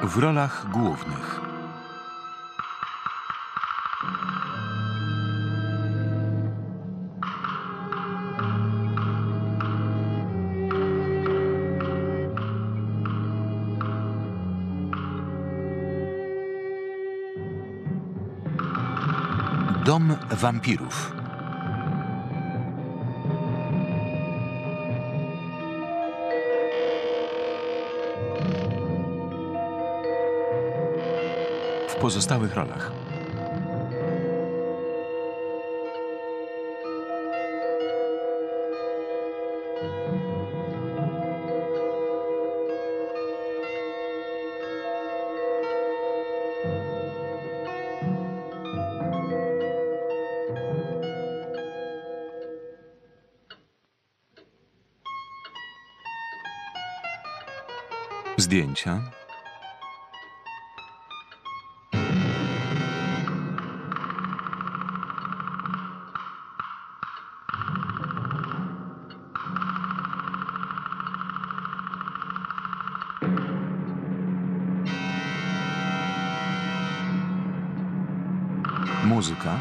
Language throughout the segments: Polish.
W rolach głównych Dom wampirów. W pozostałych rolach zdjęcia, muzyka,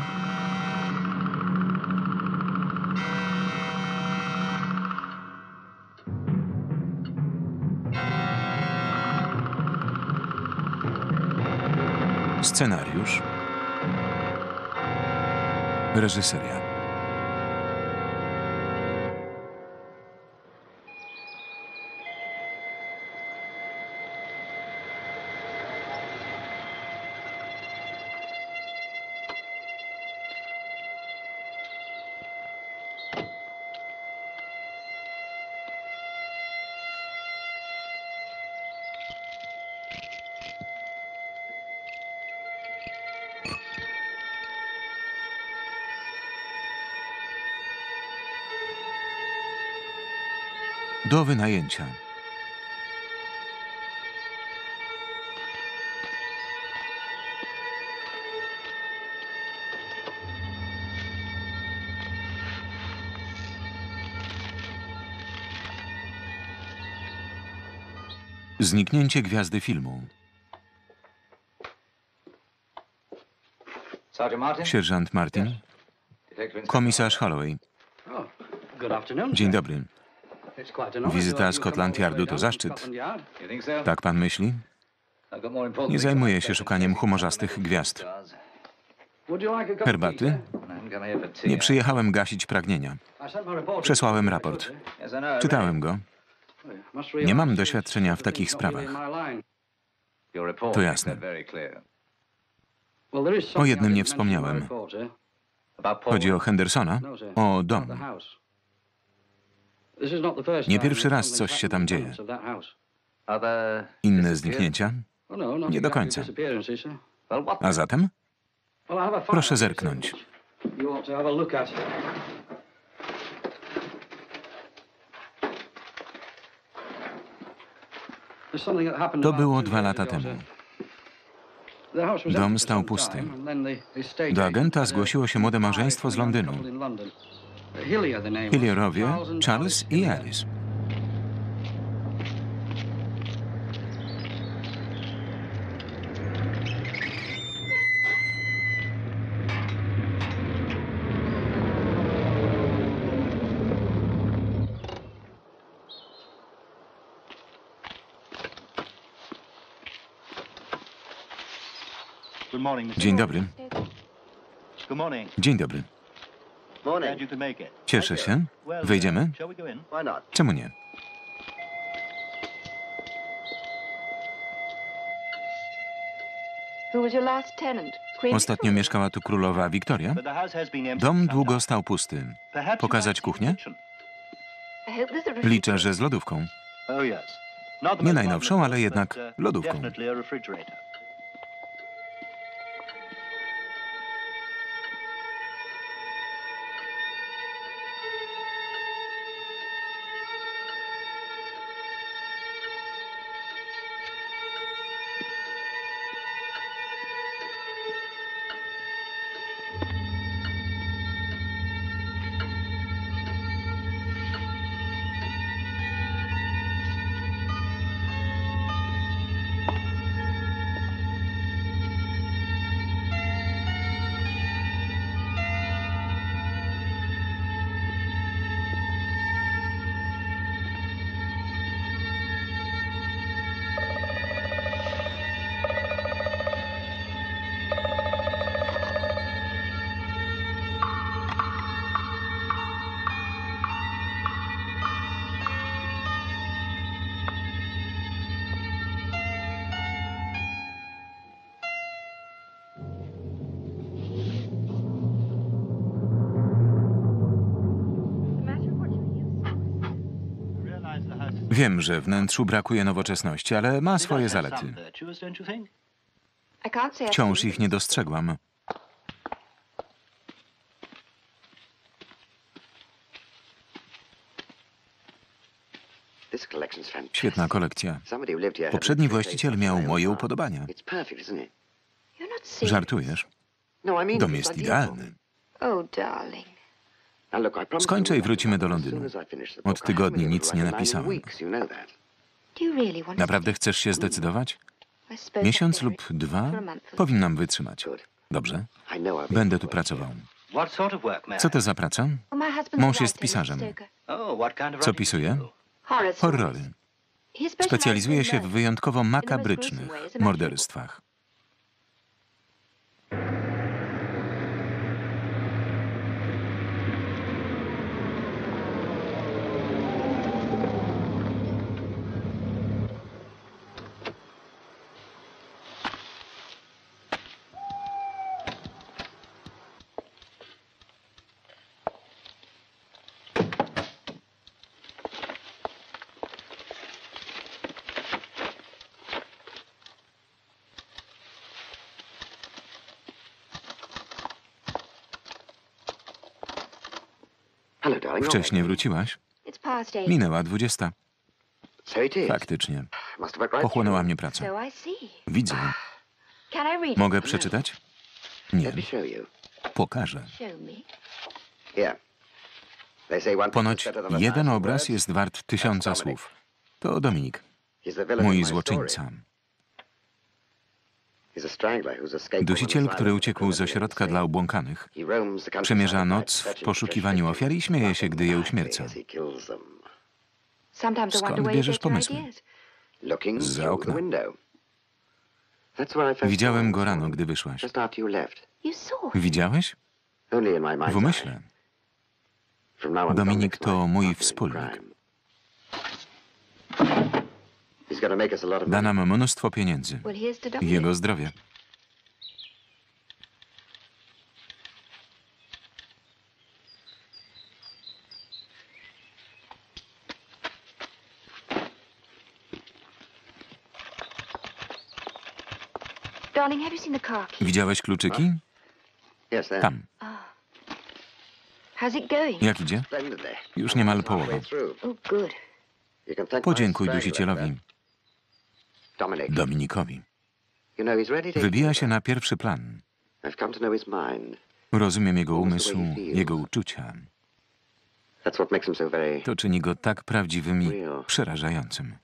scenariusz, reżyseria. Do wynajęcia. Zniknięcie gwiazdy filmu. Sierżant Martin. Komisarz Holloway. Dzień dobry. Wizyta Scotland Yardu to zaszczyt. Tak pan myśli? Nie zajmuję się szukaniem humorzastych gwiazd. Herbaty? Nie przyjechałem gasić pragnienia. Przesłałem raport. Czytałem go. Nie mam doświadczenia w takich sprawach. To jasne. O jednym nie wspomniałem. Chodzi o Hendersona? O dom. Nie pierwszy raz coś się tam dzieje. Inne zniknięcia? Nie do końca. A zatem? Proszę zerknąć. To było 2 lata temu. Dom stał pusty. Do agenta zgłosiło się młode małżeństwo z Londynu. Hillierowie, Charles i Alice. Dzień dobry. Dzień dobry. Cieszę się. Wejdziemy? Czemu nie? Ostatnio mieszkała tu królowa Wiktoria. Dom długo stał pusty. Pokazać kuchnię? Liczę, że z lodówką. Nie najnowszą, ale jednak lodówką. Wiem, że wnętrzu brakuje nowoczesności, ale ma swoje zalety. Wciąż ich nie dostrzegłam. Świetna kolekcja. Poprzedni właściciel miał moje upodobania. Żartujesz? Dom jest idealny. Skończę i wrócimy do Londynu. Od tygodni nic nie napisałem. Naprawdę chcesz się zdecydować? Miesiąc lub 2 powinnam wytrzymać. Dobrze. Będę tu pracował. Co to za praca? Mąż jest pisarzem. Co pisuje? Horrory. Specjalizuje się w wyjątkowo makabrycznych morderstwach. Wcześniej wróciłaś? Minęła 20. Faktycznie. Pochłonęła mnie praca. Widzę. Mogę przeczytać? Nie. Pokażę. Ponoć jeden obraz jest wart 1000 słów. To Dominik, mój złoczyńca. Dusiciel, który uciekł z ośrodka dla obłąkanych, przemierza noc w poszukiwaniu ofiar i śmieje się, gdy je uśmierca. Skąd bierzesz pomysły? Zza okna. Widziałem go rano, gdy wyszłaś. Widziałeś? W umyśle. Dominik to mój wspólnik. Da nam mnóstwo pieniędzy. Jego zdrowie. Widziałeś kluczyki? Tam. Jak idzie? Już niemal połowa. Podziękuj dusicielowi. Dominikowi. Wybija się na pierwszy plan. Rozumiem jego umysł, jego uczucia. To czyni go tak prawdziwym i przerażającym.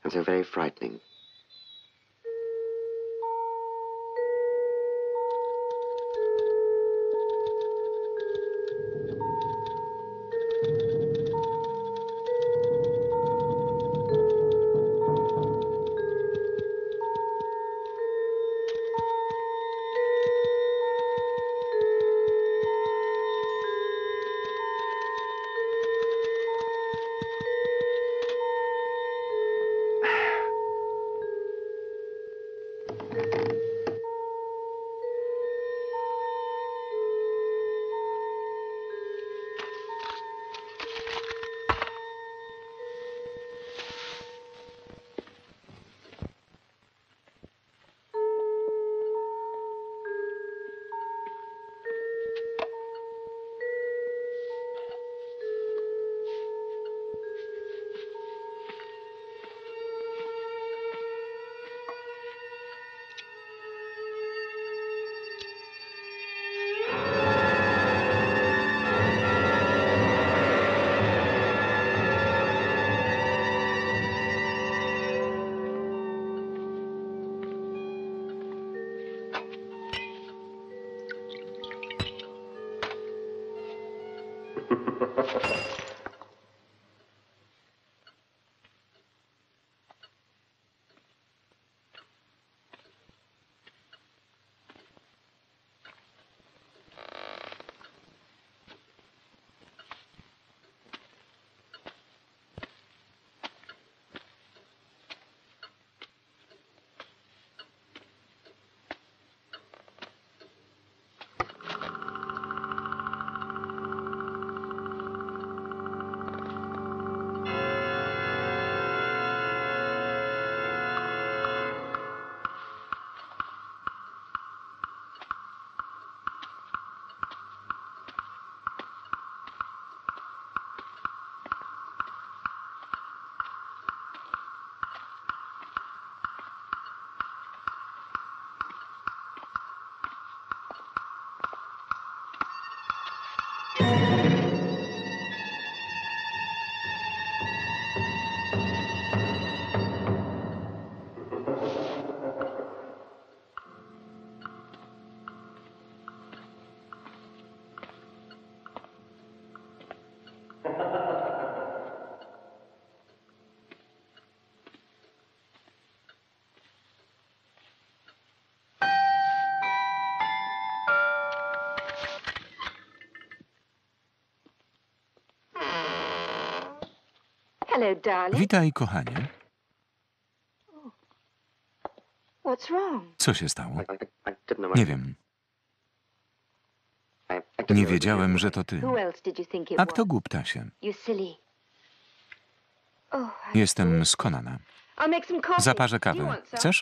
Witaj, kochanie. Co się stało? Nie wiem. Nie wiedziałem, że to ty. A kto głuptasie? Jestem skonana. Zaparzę kawę. Chcesz?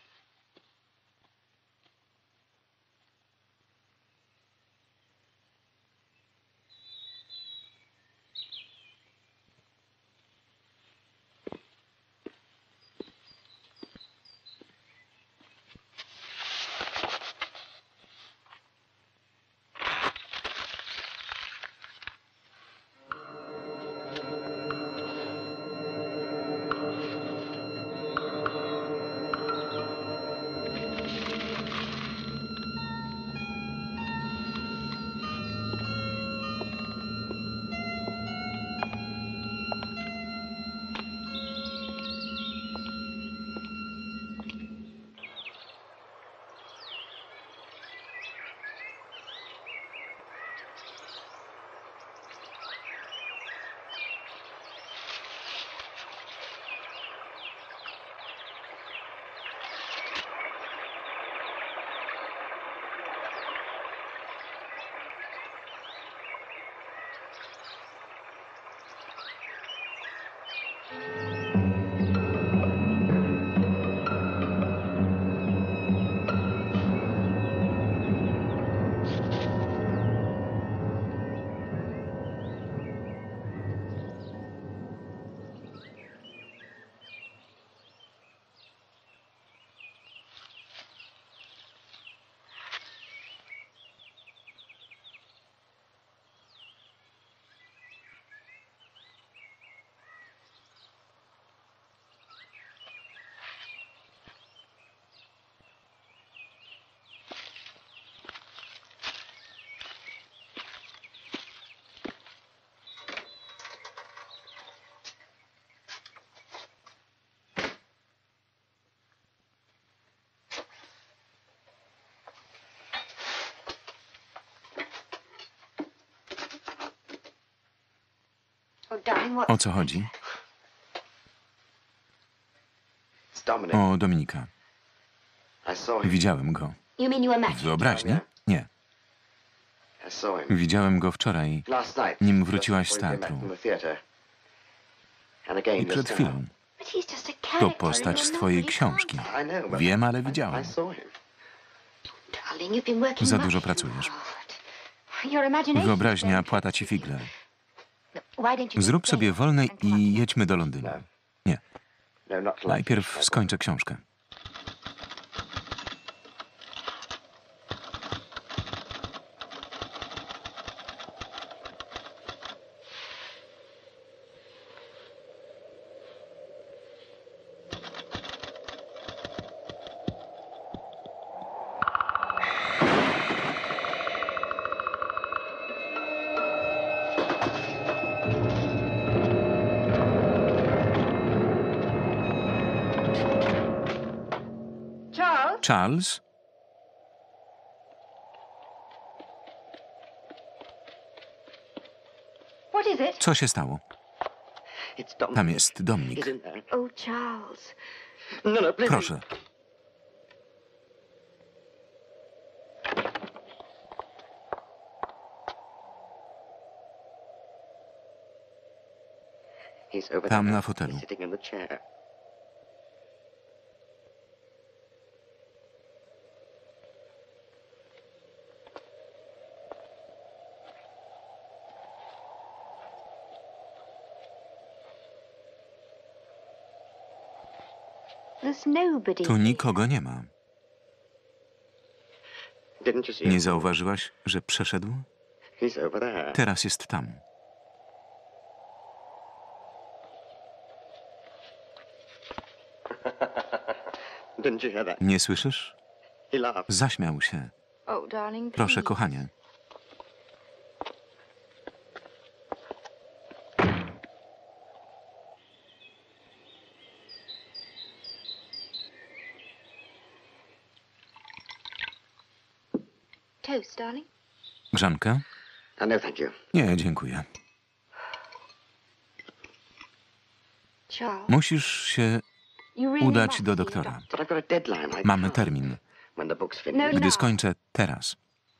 O co chodzi? O Dominika. Widziałem go. W wyobraźni? Nie. Widziałem go wczoraj, nim wróciłaś z teatru. I przed chwilą. To postać z twojej książki. Wiem, ale widziałem. Za dużo pracujesz. Wyobraźnia płata ci figle. Zrób sobie wolne i jedźmy do Londynu. Nie. Najpierw skończę książkę. Charles? Co się stało? Tam jest Dominik. Proszę. Tam na fotelu. Tu nikogo nie ma. Nie zauważyłaś, że przeszedł? Teraz jest tam. Nie słyszysz? Zaśmiał się. Proszę, kochanie. Grzanka? Nie, dziękuję. Musisz się udać do doktora. Mamy termin. Gdy skończę teraz.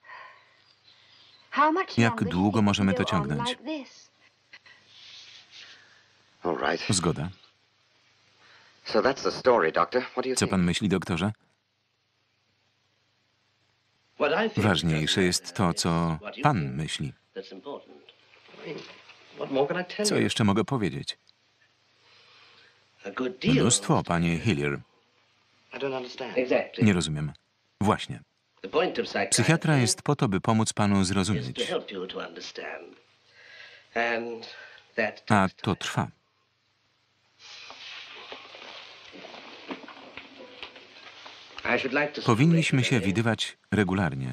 Jak długo możemy to ciągnąć? Zgoda. Co pan myśli, doktorze? Ważniejsze jest to, co pan myśli. Co jeszcze mogę powiedzieć? Mnóstwo, panie Hillier. Nie rozumiem. Właśnie. Psychiatra jest po to, by pomóc panu zrozumieć. A to trwa. Powinniśmy się widywać regularnie.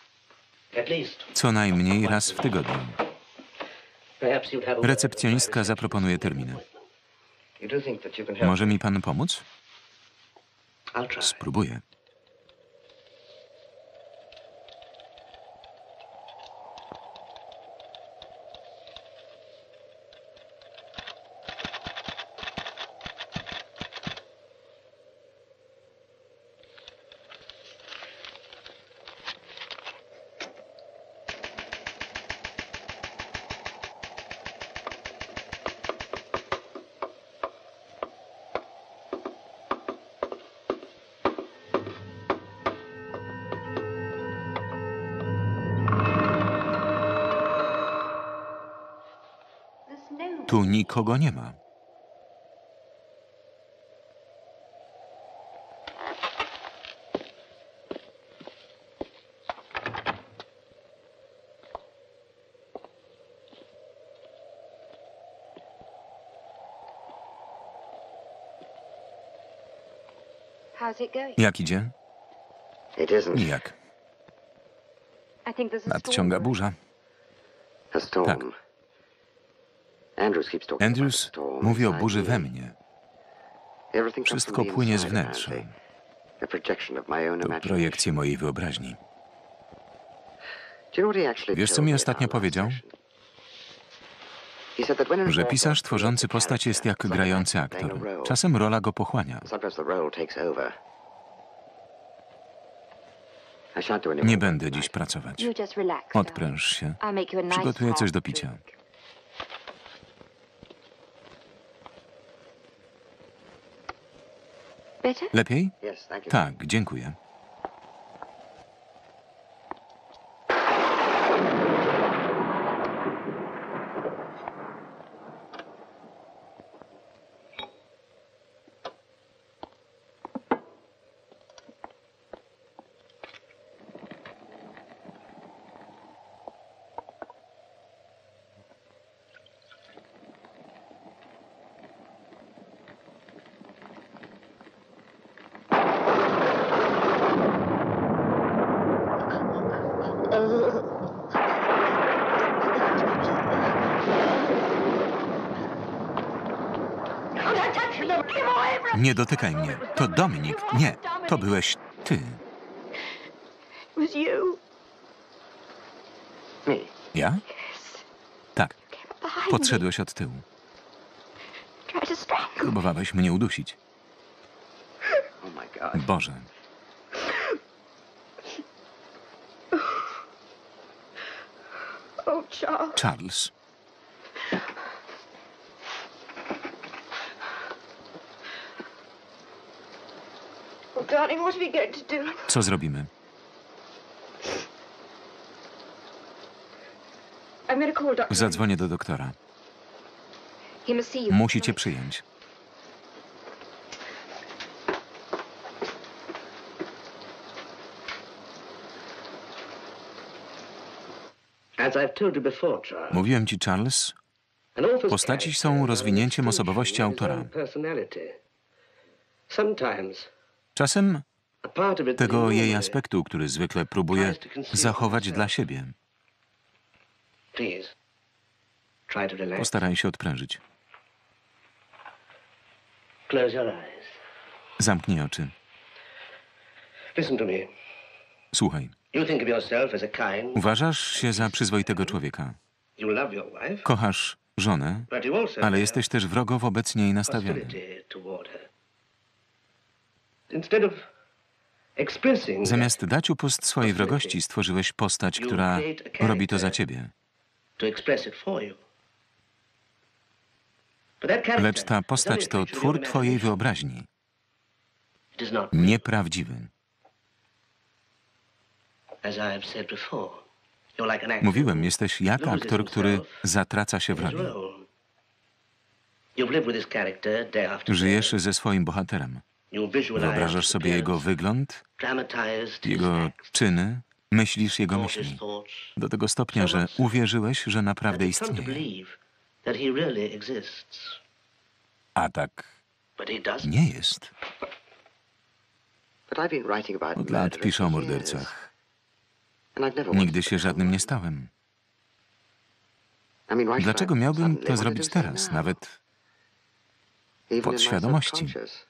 Co najmniej raz w tygodniu. Recepcjonistka zaproponuje terminy. Może mi pan pomóc? Spróbuję. Tu nikogo nie ma. Jak idzie? Nijak. Nadciąga burza. Tak. Andrews mówi o burzy we mnie. Wszystko płynie z wnętrza. To projekcje mojej wyobraźni. Wiesz, co mi ostatnio powiedział? Że pisarz tworzący postać jest jak grający aktor. Czasem rola go pochłania. Nie będę dziś pracować. Odpręż się. Przygotuję coś do picia. Lepiej? Tak, dziękuję. Nie dotykaj mnie. To Dominik. Nie, to byłeś ty. Ja? Tak. Podszedłeś od tyłu. Próbowałeś mnie udusić. Boże. Charles. Co zrobimy? Zadzwonię do doktora. Musi cię przyjąć. Mówiłem ci, Charles, postaci są rozwinięciem osobowości autora. Czasem tego jej aspektu, który zwykle próbuje zachować dla siebie. Postaraj się odprężyć. Zamknij oczy. Słuchaj. Uważasz się za przyzwoitego człowieka. Kochasz żonę, ale jesteś też wrogo wobec niej nastawiony. Zamiast dać upust swojej wrogości, stworzyłeś postać, która robi to za ciebie. Lecz ta postać to twór twojej wyobraźni. Nieprawdziwy. Mówiłem, jesteś jak aktor, który zatraca się w roli. Żyjesz ze swoim bohaterem. Wyobrażasz sobie jego wygląd, jego czyny, myślisz jego myśli. Do tego stopnia, że uwierzyłeś, że naprawdę istnieje. A tak nie jest. Od lat piszę o mordercach. Nigdy się żadnym nie stałem. Dlaczego miałbym to zrobić teraz, nawet w podświadomości?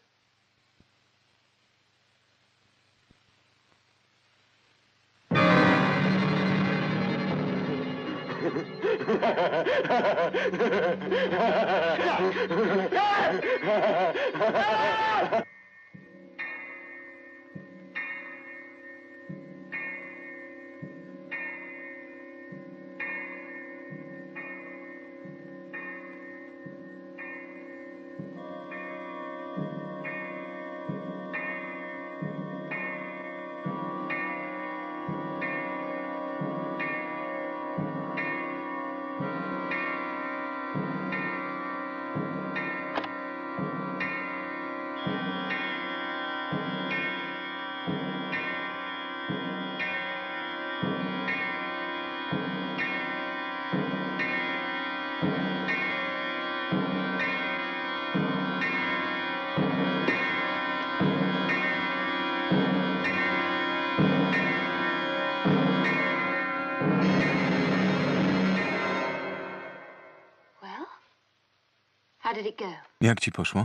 Jak ci poszło?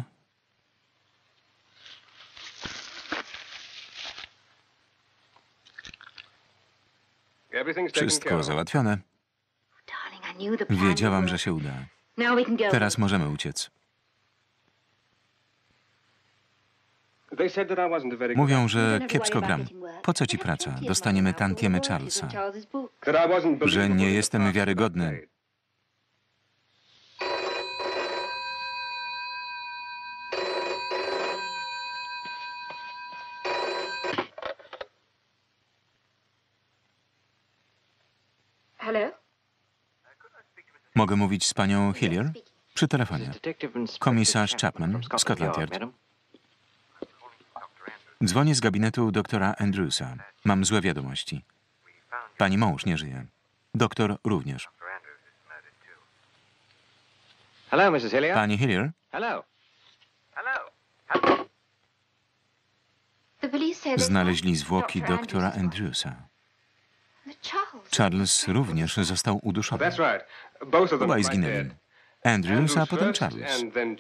Wszystko załatwione. Wiedziałam, że się uda. Teraz możemy uciec. Mówią, że kiepsko gram. Po co ci praca? Dostaniemy tantiemy Charlesa. Że nie jestem wiarygodny. Mogę mówić z panią Hillier? Przy telefonie. Komisarz Chapman, Scotland Yard. Dzwonię z gabinetu doktora Andrewsa. Mam złe wiadomości. Pani mąż nie żyje. Doktor również. Pani Hillier? Znaleźli zwłoki doktora Andrewsa. Charles również został uduszony. Obaj zginęli. Andrews, a potem Charles.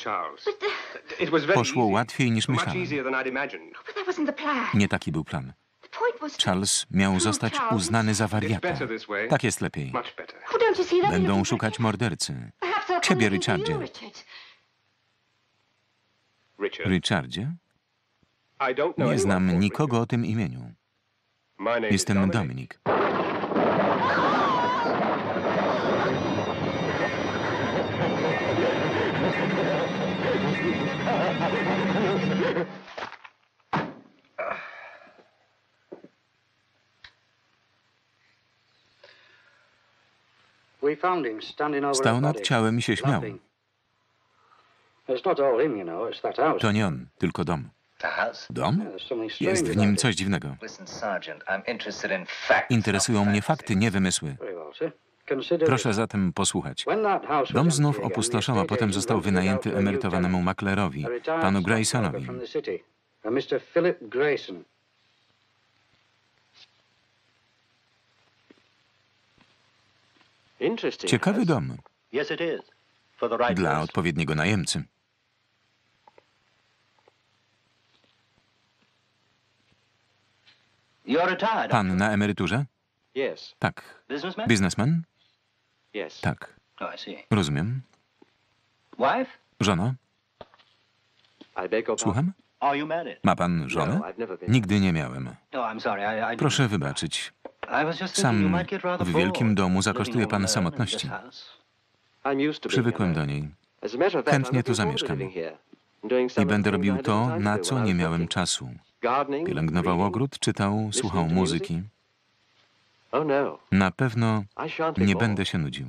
Poszło łatwiej niż myślałem. Nie taki był plan. Charles miał zostać uznany za wariata. Tak jest lepiej. Będą szukać mordercy. Ciebie, Richardzie. Richardzie? Nie znam nikogo o tym imieniu. Jestem Dominik. Stał nad ciałem i się śmiał. To nie on, tylko dom. Dom? Jest w nim coś dziwnego. Interesują mnie fakty, nie wymysły. Proszę zatem posłuchać. Dom znów opustoszał, a potem został wynajęty emerytowanemu maklerowi, panu Graysonowi. Ciekawy dom. Dla odpowiedniego najemcy. Pan na emeryturze? Tak. Biznesmen? Tak. Rozumiem. Żona? Słucham? Ma pan żonę? Nigdy nie miałem. Proszę wybaczyć. Sam w wielkim domu zakosztuje pan samotności. Przywykłem do niej. Chętnie tu zamieszkam. I będę robił to, na co nie miałem czasu. Pielęgnował ogród, czytał, słuchał muzyki. Na pewno nie będę się nudził.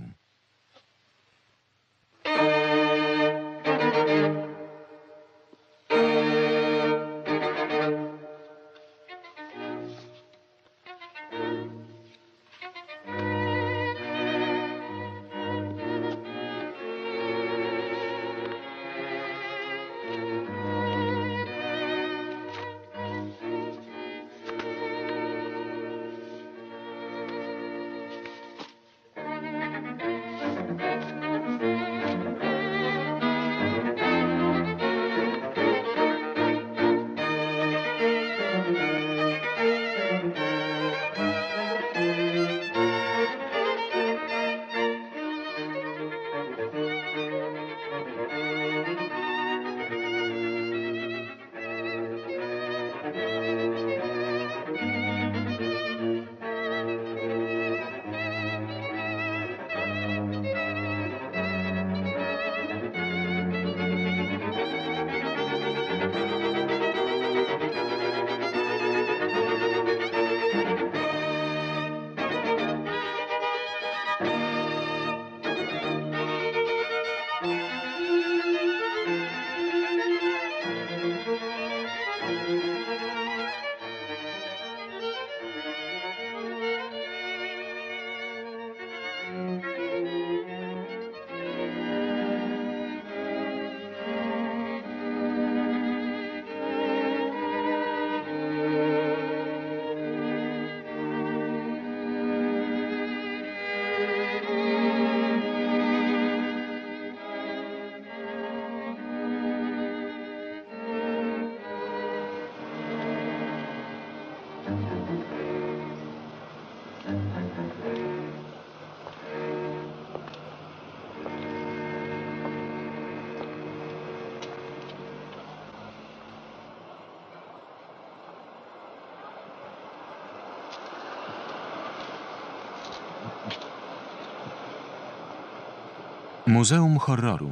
Muzeum Horroru.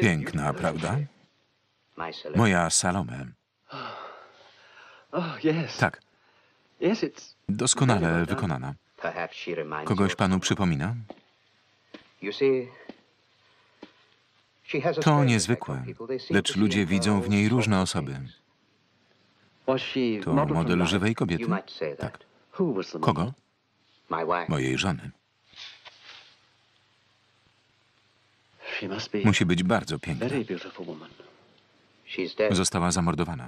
Piękna, prawda? Moja Salome. Tak, doskonale wykonana. Kogoś panu przypomina? To niezwykłe, lecz ludzie widzą w niej różne osoby. To model żywej kobiety? Tak. Kogo? Mojej żony. Musi być bardzo piękna. Została zamordowana.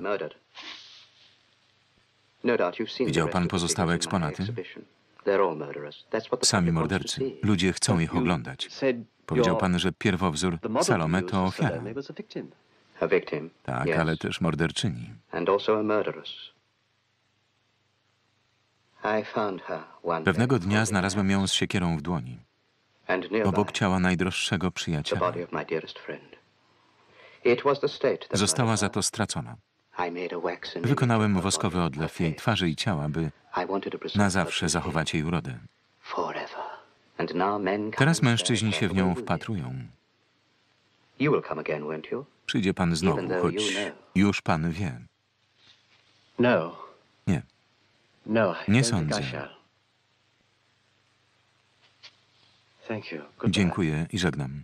Widział pan pozostałe eksponaty? Sami mordercy. Ludzie chcą ich oglądać. Powiedział pan, że pierwowzór Salome to ofiara. Tak, ale też morderczyni. Pewnego dnia znalazłem ją z siekierą w dłoni, obok ciała najdroższego przyjaciela. Została za to stracona. Wykonałem woskowy odlew jej twarzy i ciała, by na zawsze zachować jej urodę. Teraz mężczyźni się w nią wpatrują. Przyjdzie pan znowu, choć już pan wie. Nie. Nie sądzę. Dziękuję i żegnam.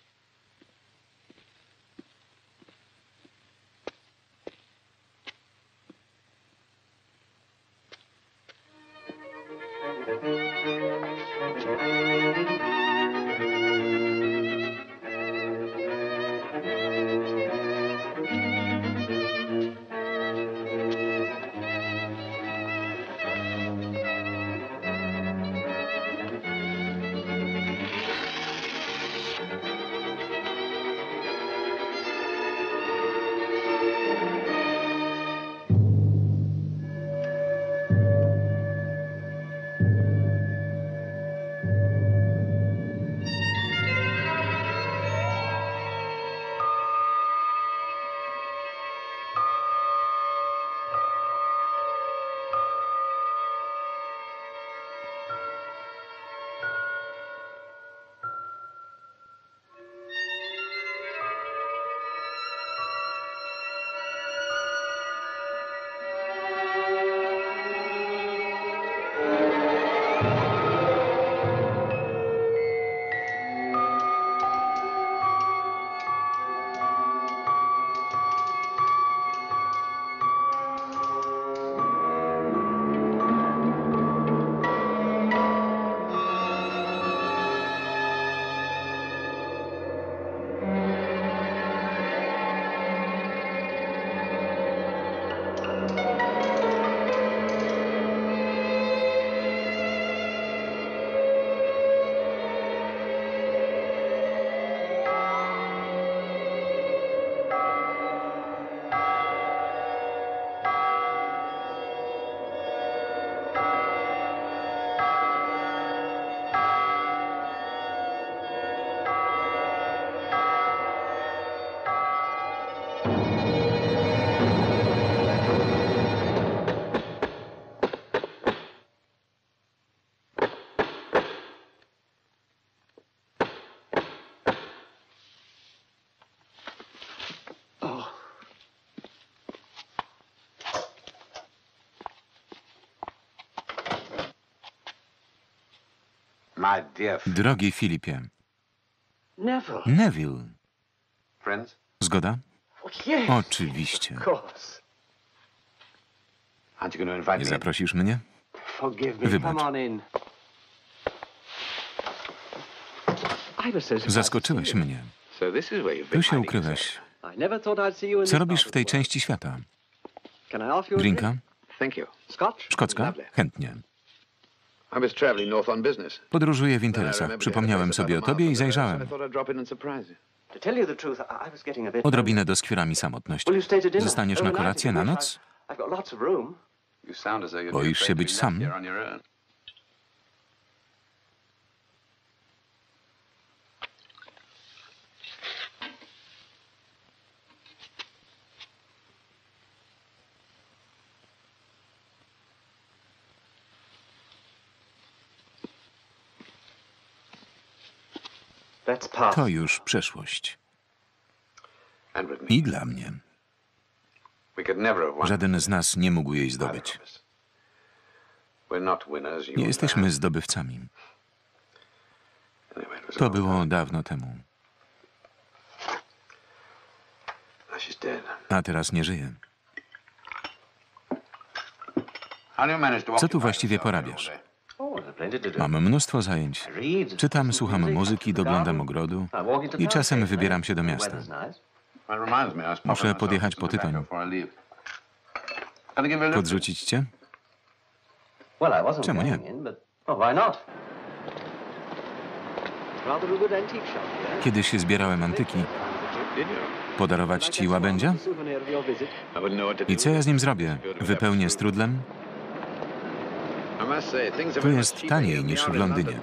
Drogi Filipie. Neville. Zgoda? Oczywiście. Nie zaprosisz mnie? Wybacz. Zaskoczyłeś mnie. Tu się ukryłeś. Co robisz w tej części świata? Drinka? Szkocka? Chętnie. Podróżuję w interesach. Przypomniałem sobie o tobie i zajrzałem. Odrobinę doskwiera mi samotność. Zostaniesz na kolację na noc? Boisz się być sam? To już przeszłość. I dla mnie. Żaden z nas nie mógł jej zdobyć. Nie jesteśmy zdobywcami. To było dawno temu. A teraz nie żyje. Co tu właściwie porabiasz? Mam mnóstwo zajęć. Czytam, słucham muzyki, doglądam ogrodu i czasem wybieram się do miasta. Muszę podjechać po tytoń. Podrzucić cię? Czemu nie? Kiedyś zbierałem antyki. Podarować ci łabędzia? I co ja z nim zrobię? Wypełnię strudlem? Tu jest taniej niż w Londynie.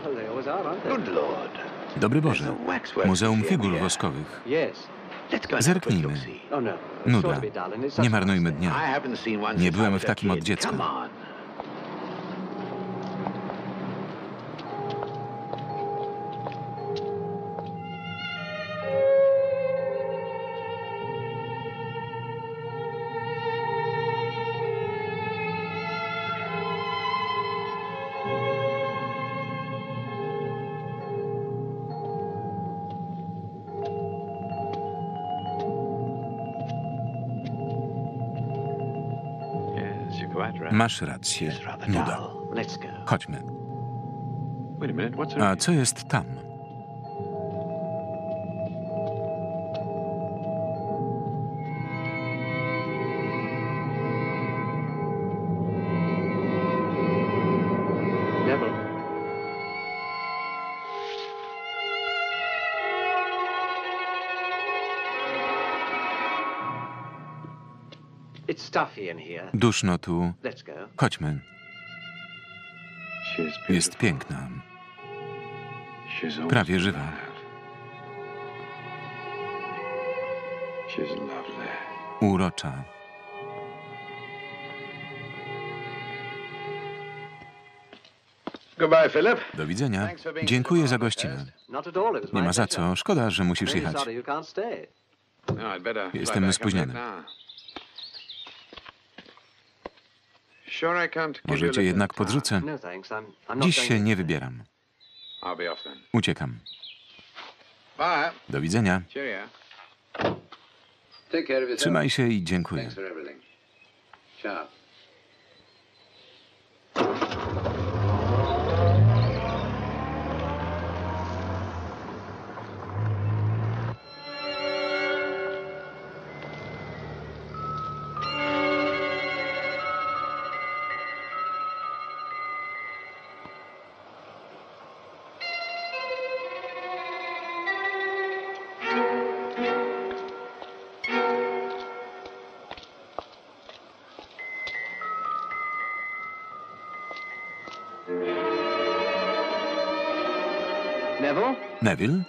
Dobry Boże, Muzeum Figur Woskowych. Zerknijmy. Nuda. Nie marnujmy dnia. Nie byłem w takim od dziecka. Masz rację. Nuda. Chodźmy. A co jest tam? Duszno tu. Chodźmy. Jest piękna. Prawie żywa. Urocza. Do widzenia. Dziękuję za gościnę. Nie ma za co. Szkoda, że musisz jechać. Jestem spóźniony. Może cię jednak podrzucę. Dziś się nie wybieram. Uciekam. Do widzenia. Trzymaj się i dziękuję. Neville?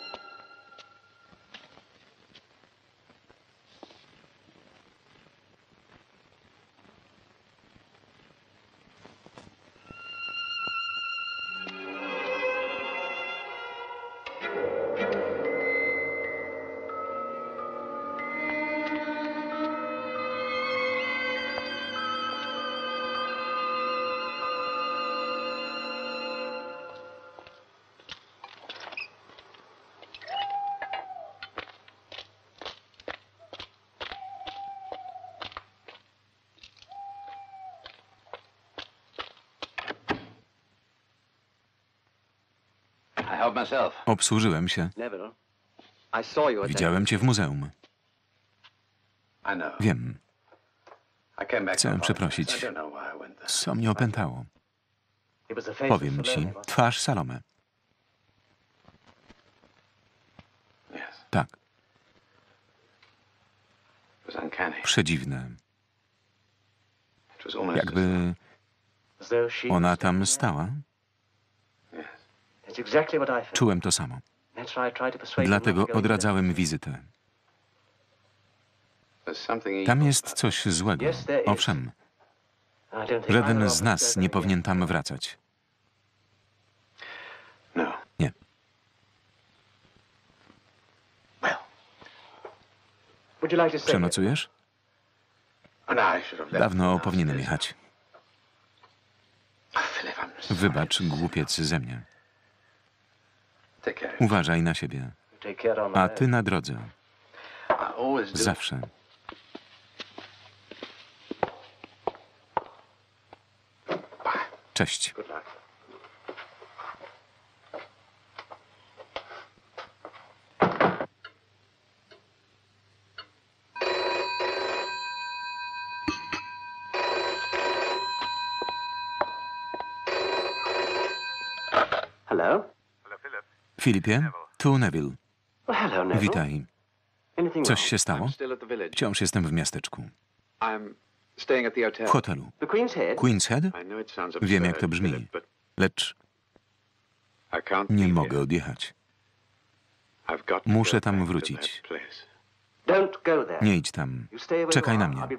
Obsłużyłem się. Widziałem cię w muzeum. Wiem. Chcę przeprosić. Co mnie opętało? Powiem ci, twarz Salome. Tak. Przedziwne. Jakby ona tam stała. Czułem to samo. Dlatego odradzałem wizytę. Tam jest coś złego. Owszem. Żaden z nas nie powinien tam wracać. Nie. Przenocujesz? Dawno powinienem jechać. Wybacz, głupiec ze mnie. Uważaj na siebie. A ty na drodze. Zawsze. Cześć. Filipie, tu Neville. Witaj. Coś się stało? Wciąż jestem w miasteczku. W hotelu. Queen's Head? Wiem, jak to brzmi, lecz nie mogę odjechać. Muszę tam wrócić. Nie idź tam. Czekaj na mnie.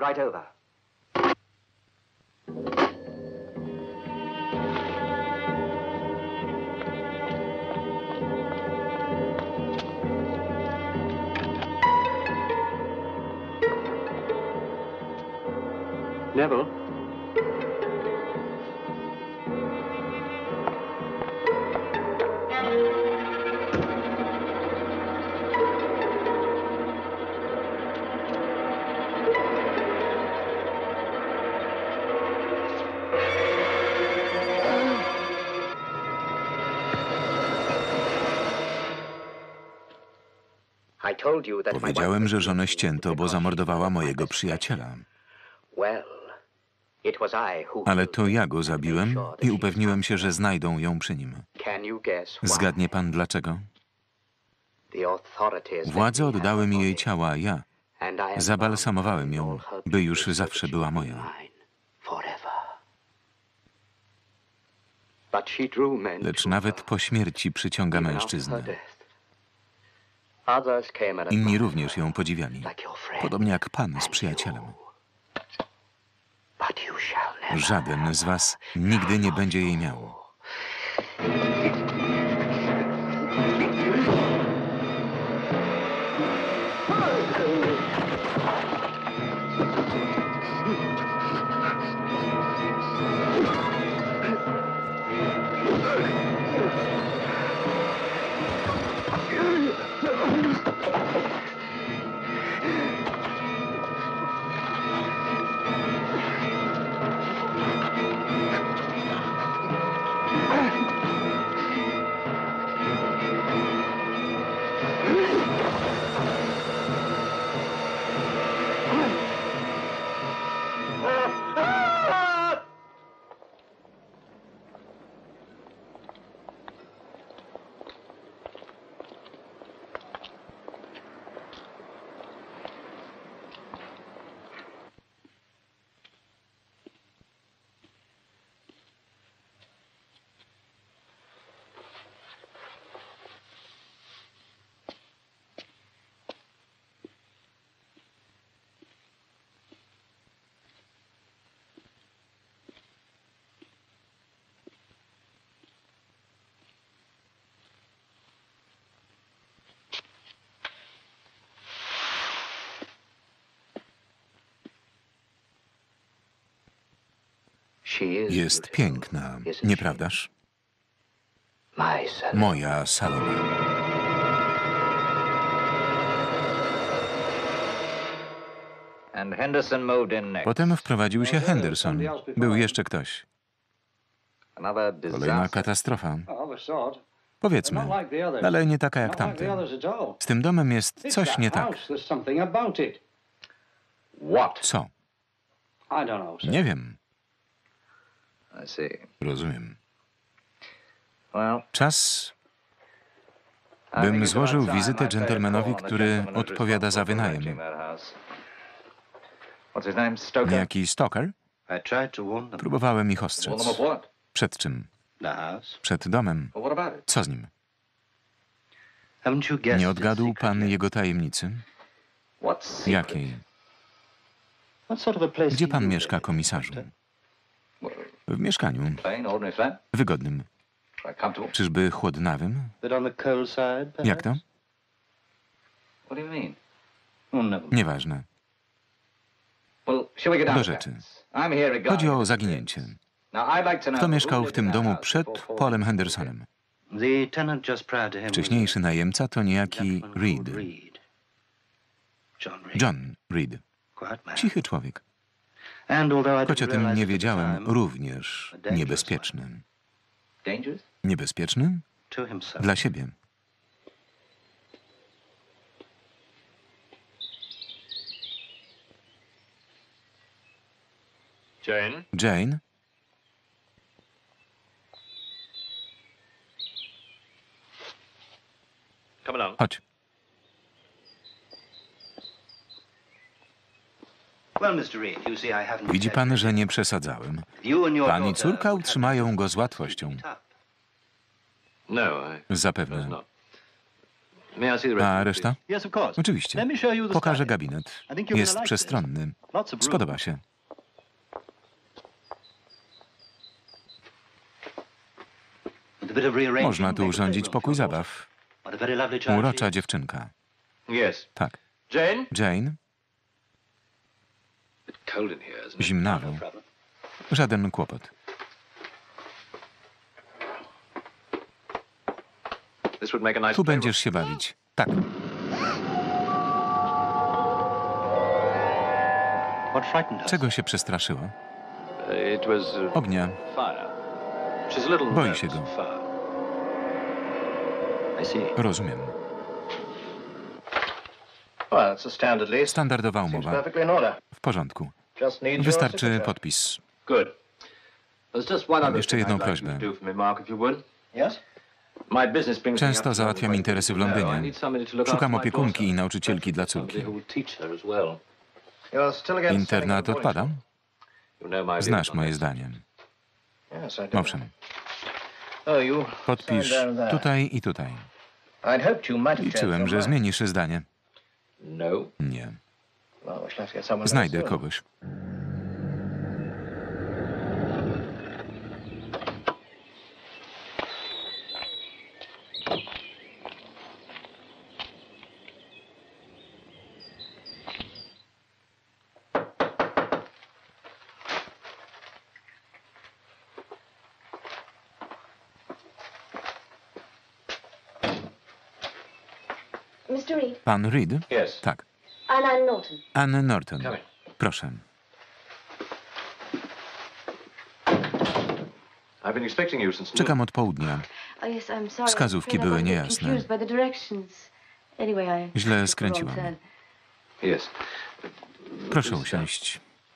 Neville? Powiedziałem, że żonę ścięto, bo zamordowała mojego przyjaciela. Ale to ja go zabiłem i upewniłem się, że znajdą ją przy nim. Zgadnie pan dlaczego? Władze oddały mi jej ciała, a ja zabalsamowałem ją, by już zawsze była moja. Lecz nawet po śmierci przyciąga mężczyznę. Inni również ją podziwiali, podobnie jak pan z przyjacielem. Żaden z was nigdy nie będzie jej miał. Jest piękna, nieprawdaż? Moja Salome. Potem wprowadził się Henderson. Był jeszcze ktoś. Kolejna katastrofa. Powiedzmy, ale nie taka jak tamte. Z tym domem jest coś nie tak. Co? Nie wiem. Rozumiem. Czas, bym złożył wizytę dżentelmenowi, który odpowiada za wynajem. Niejaki Stoker? Próbowałem ich ostrzec. Przed czym? Przed domem. Co z nim? Nie odgadł pan jego tajemnicy? Jakiej? Gdzie pan mieszka, komisarzu? W mieszkaniu. Wygodnym. Czyżby chłodnawym? Jak to? Nieważne. Do rzeczy. Chodzi o zaginięcie. Kto mieszkał w tym domu przed Paulem Hendersonem? Wcześniejszy najemca to niejaki Reed. John Reed. Cichy człowiek. Choć o tym nie wiedziałem, również niebezpieczny. Niebezpieczny? Dla siebie. Jane? Chodź. Widzi pan, że nie przesadzałem. Pan i córka utrzymają go z łatwością. Zapewne. A reszta? Oczywiście. Pokażę gabinet. Jest przestronny. Spodoba się. Można tu urządzić pokój zabaw. Urocza dziewczynka. Tak. Jane? Zimnawo. Żaden kłopot. Tu będziesz się bawić. Tak. Czego się przestraszyła? Ognia. Boi się go. Rozumiem. Standardowa umowa. W porządku. Wystarczy podpis. Mam jeszcze jedną prośbę. Często załatwiam interesy w Londynie. Szukam opiekunki i nauczycielki dla córki. Internat odpada? Znasz moje zdanie. Owszem. Podpisz tutaj i tutaj. Liczyłem, że zmienisz zdanie. Nie. Znajdę kogoś. Pan Reed? Tak. Anne Norton. Proszę. Czekam od południa. Wskazówki były niejasne. Źle skręciłam. Proszę usiąść.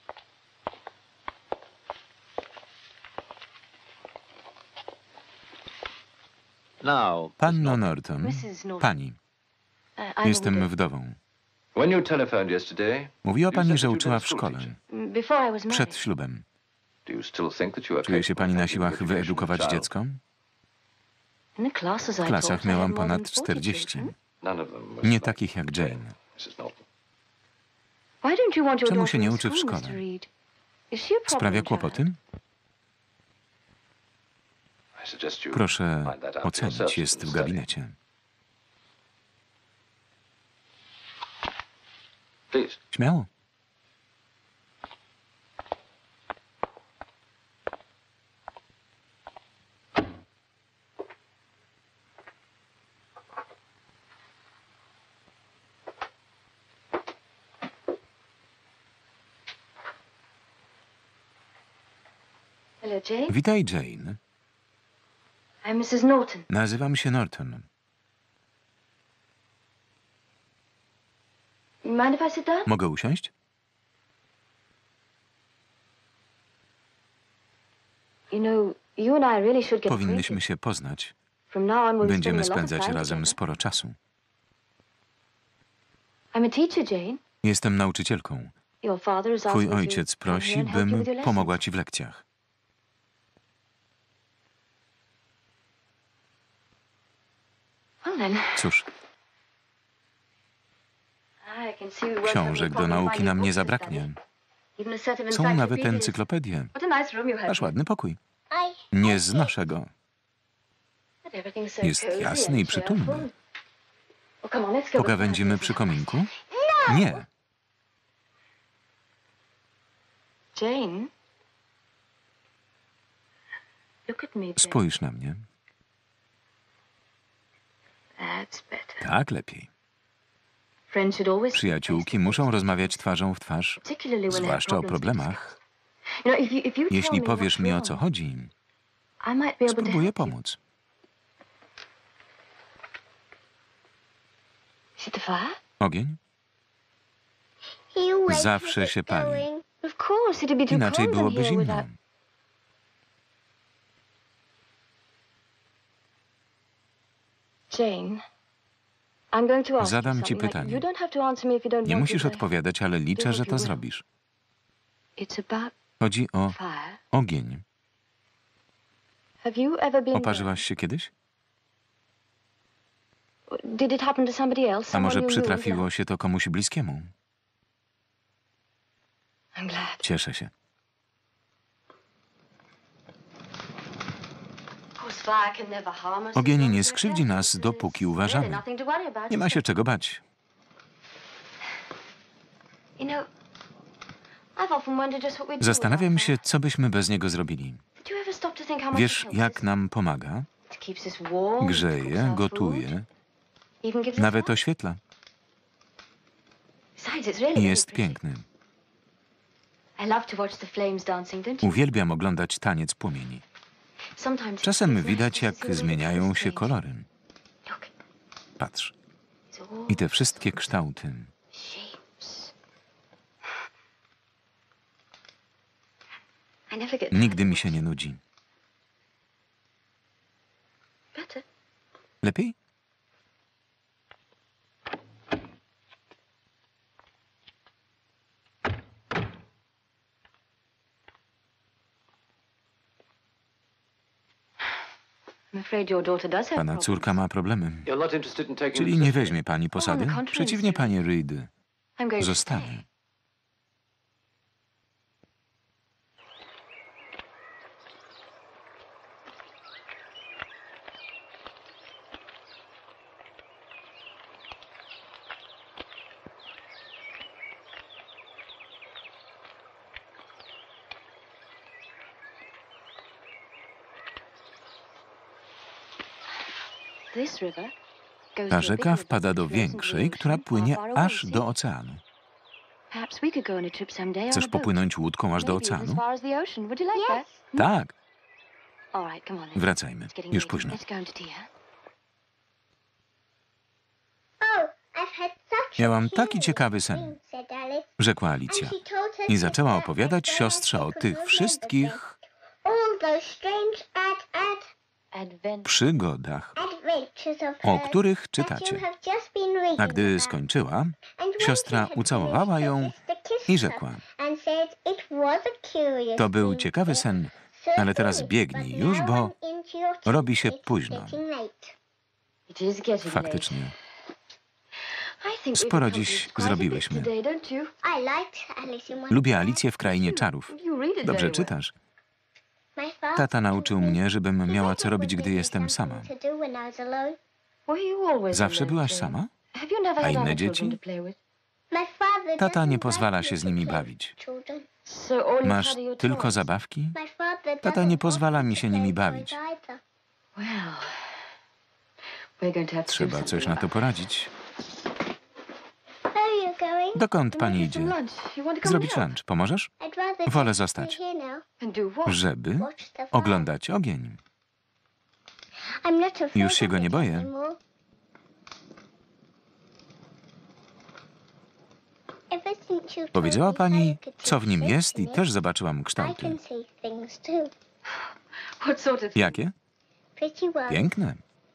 Panno Norton. Pani. Jestem wdową. Mówiła pani, że uczyła w szkole. Przed ślubem. Czuje się pani na siłach wyedukować dziecko? W klasach miałam ponad 40. Nie takich jak Jane. Czemu się nie uczy w szkole? Sprawia kłopoty? Proszę ocenić, jest w gabinecie. Śmiało. Witaj, Jane. Nazywam się Norton. Mogę usiąść? Powinnyśmy się poznać. Będziemy spędzać razem sporo czasu. Jestem nauczycielką. Twój ojciec prosi, bym pomogła ci w lekcjach. Cóż, książek do nauki nam nie zabraknie. Są nawet encyklopedie. Masz ładny pokój. Nie znoszę go. Jest jasny i przytulny. Pogawędzimy przy kominku? Nie. Jane? Look at me, Jane. Spójrz na mnie. That's better. Tak lepiej. Friends should always Przyjaciółki muszą rozmawiać twarzą w twarz, particularly when they have zwłaszcza o problems to problemach. discuss. You know, if you tell Jeśli me powiesz what's mi, o wrong, co chodzi, I might be able to spróbuję help you. pomóc. Is it the fire? Ogień? Zawsze się pali. Of course, it'd be too Inaczej cold in byłoby here zimno. without... Jane, I'm going to ask Zadam you ci something. Like, pytanie. you don't have to answer me if you don't Nie want musisz to, but odpowiadać, ale liczę, że to zrobisz. it's about Chodzi o fire. ogień. Have you ever been... Oparzyłaś się kiedyś? Did it happen to somebody else? A Someone może you knew? przytrafiło się to komuś bliskiemu? I'm glad. Cieszę się. Of course, fire can never harm us. Ogień nie skrzywdzi nas, dopóki uważamy. Nothing to worry about. Nie ma się czego bać. You know, I've often wondered just what we'd do Zastanawiam without się, co byśmy bez niego zrobili. fire. Do you ever stop to think how much Wiesz, it helps jak us? nam pomaga? It keeps us warm, cooks Grzeje, our food, gotuje, even gives us nawet light. oświetla. Besides, it's really I jest very pretty. piękny. I love to watch the flames dancing, don't you? Uwielbiam oglądać taniec płomieni. Sometimes Czasem it's nice widać, to see jak all the zmieniają colours się change. kolory. Look, Patrz. it's all I te wszystkie kształty. shapes. I never get Nigdy mi się nie nudzi. better. Lepiej? I'm afraid your daughter does have Pana problems. córka ma problemy. Czyli nie weźmie pani posady? Przeciwnie, panie Reed. I'm going to stay. Zostanę. This river goes Ta to a rzeka big wpada river do which flows into większej, the która ocean płynie far, far away, aż see? do oceanu. Perhaps we could go on a trip someday on Chcesz a boat. popłynąć łódką aż do Maybe even oceanu? as far as the ocean. Would you like that? Tak. All right, come on then. Wracajmy. It's getting Już late. późno. Let's go into tea. Miałam taki ciekawy sen, rzekła Alicja. I zaczęła opowiadać siostrze o tych wszystkich przygodach, o których czytacie. A gdy skończyła, siostra ucałowała ją i rzekła: to był ciekawy sen, ale teraz biegnij już, bo robi się późno. It is getting late. Faktycznie. I think we've Sporo accomplished dziś quite a bit zrobiłyśmy. today, don't you? Lubię Alicję w Krainie Czarów. You read it Dobrze very well. czytasz. Tata nauczył mnie, żebym miała co robić, gdy jestem sama. Were you always Zawsze alone, byłaś Jane? sama? Have you never A had inne other dzieci? children to play with? Tata nie pozwala się z nimi bawić. So all you Masz had are your tylko toys? zabawki? Tata nie pozwala mi się nimi bawić. Well, we're going to have to do Trzeba something coś na to about poradzić. Dokąd pani it. idzie? Some lunch. You want to come Zrobić and help? lunch. Pomożesz? Wolę zostać, And do what? żeby oglądać ogień. Już się go nie boję. Powiedziała pani, co w nim jest i też zobaczyłam kształty. What sort of... Jakie? Piękne.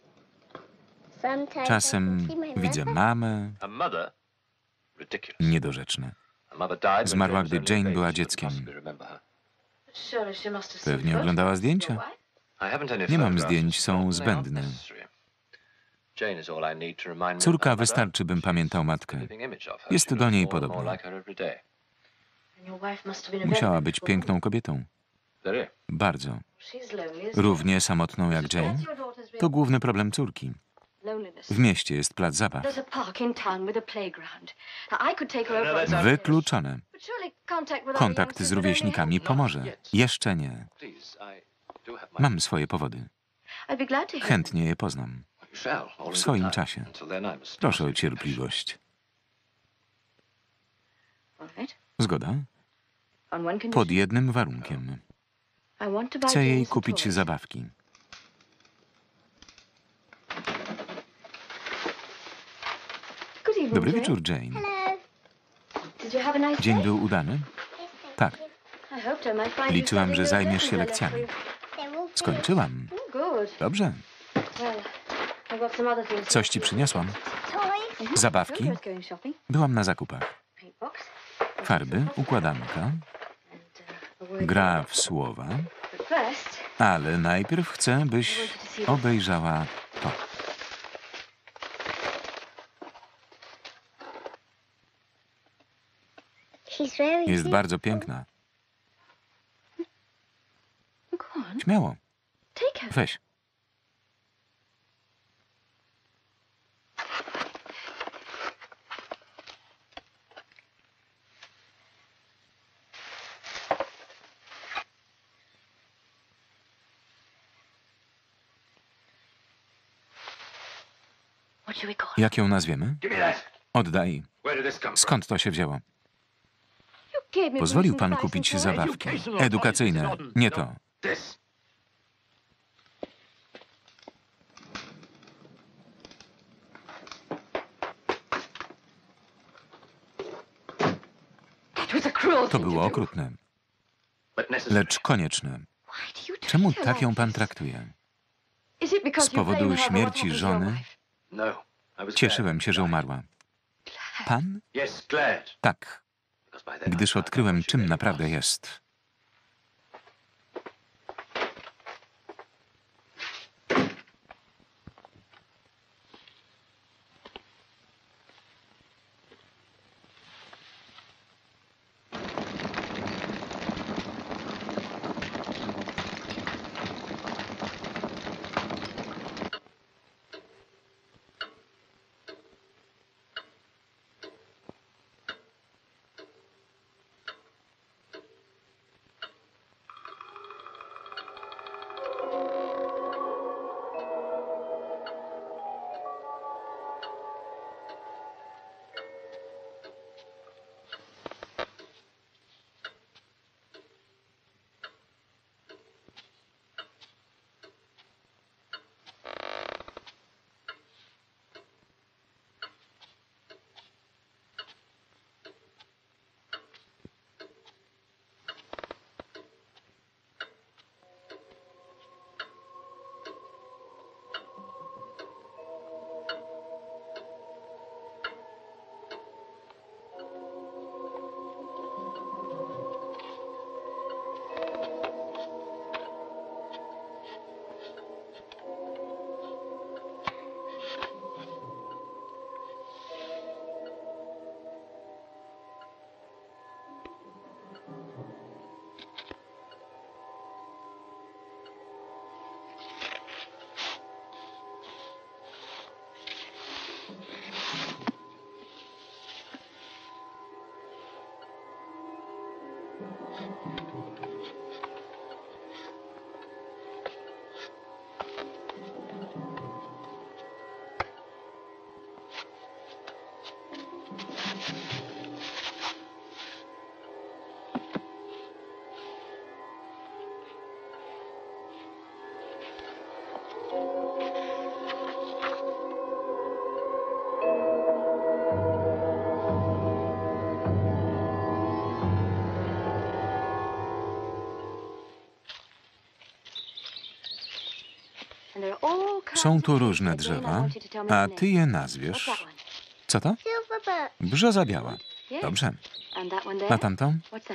Czasem widzę mamę. Niedorzeczne. Zmarła, gdy Jane była dzieckiem. Surely she must have seen Pewnie oglądała zdjęcia. Nie mam zdjęć, są zbędne. Córka wystarczy, bym pamiętał matkę. Jest do niej podobna. And your wife must have been a very Musiała być beautiful piękną kobietą. Bardzo. woman. She's lonely, isn't Równie samotną jak she? Jane. What's your daughter's real To główny problem córki. W mieście jest plac zabaw. Wykluczone. Kontakt z rówieśnikami pomoże. Jeszcze nie. Mam swoje powody. Chętnie je poznam. W swoim czasie. Proszę o cierpliwość. Zgoda? Pod jednym warunkiem. Chcę jej kupić zabawki. Dobry wieczór, Jane. Dzień był udany? Tak. Liczyłam, że zajmiesz się lekcjami. Skończyłam. Dobrze. Coś ci przyniosłam? Zabawki? Byłam na zakupach. Farby, układanka, gra w słowa, ale najpierw chcę, byś obejrzała to. Jest bardzo piękna. Śmiało. Weź. Jak ją nazwiemy? Oddaj. Skąd to się wzięło? Pozwolił pan kupić zabawki. Edukacyjne. Nie to. To było okrutne. Lecz konieczne. Czemu tak ją pan traktuje? Z powodu śmierci żony? Cieszyłem się, że umarła. Pan? Tak. Gdyż odkryłem, czym naprawdę jest. Są tu różne drzewa, a ty je nazwiesz. Co to? Brzoza biała. Dobrze. A tamto?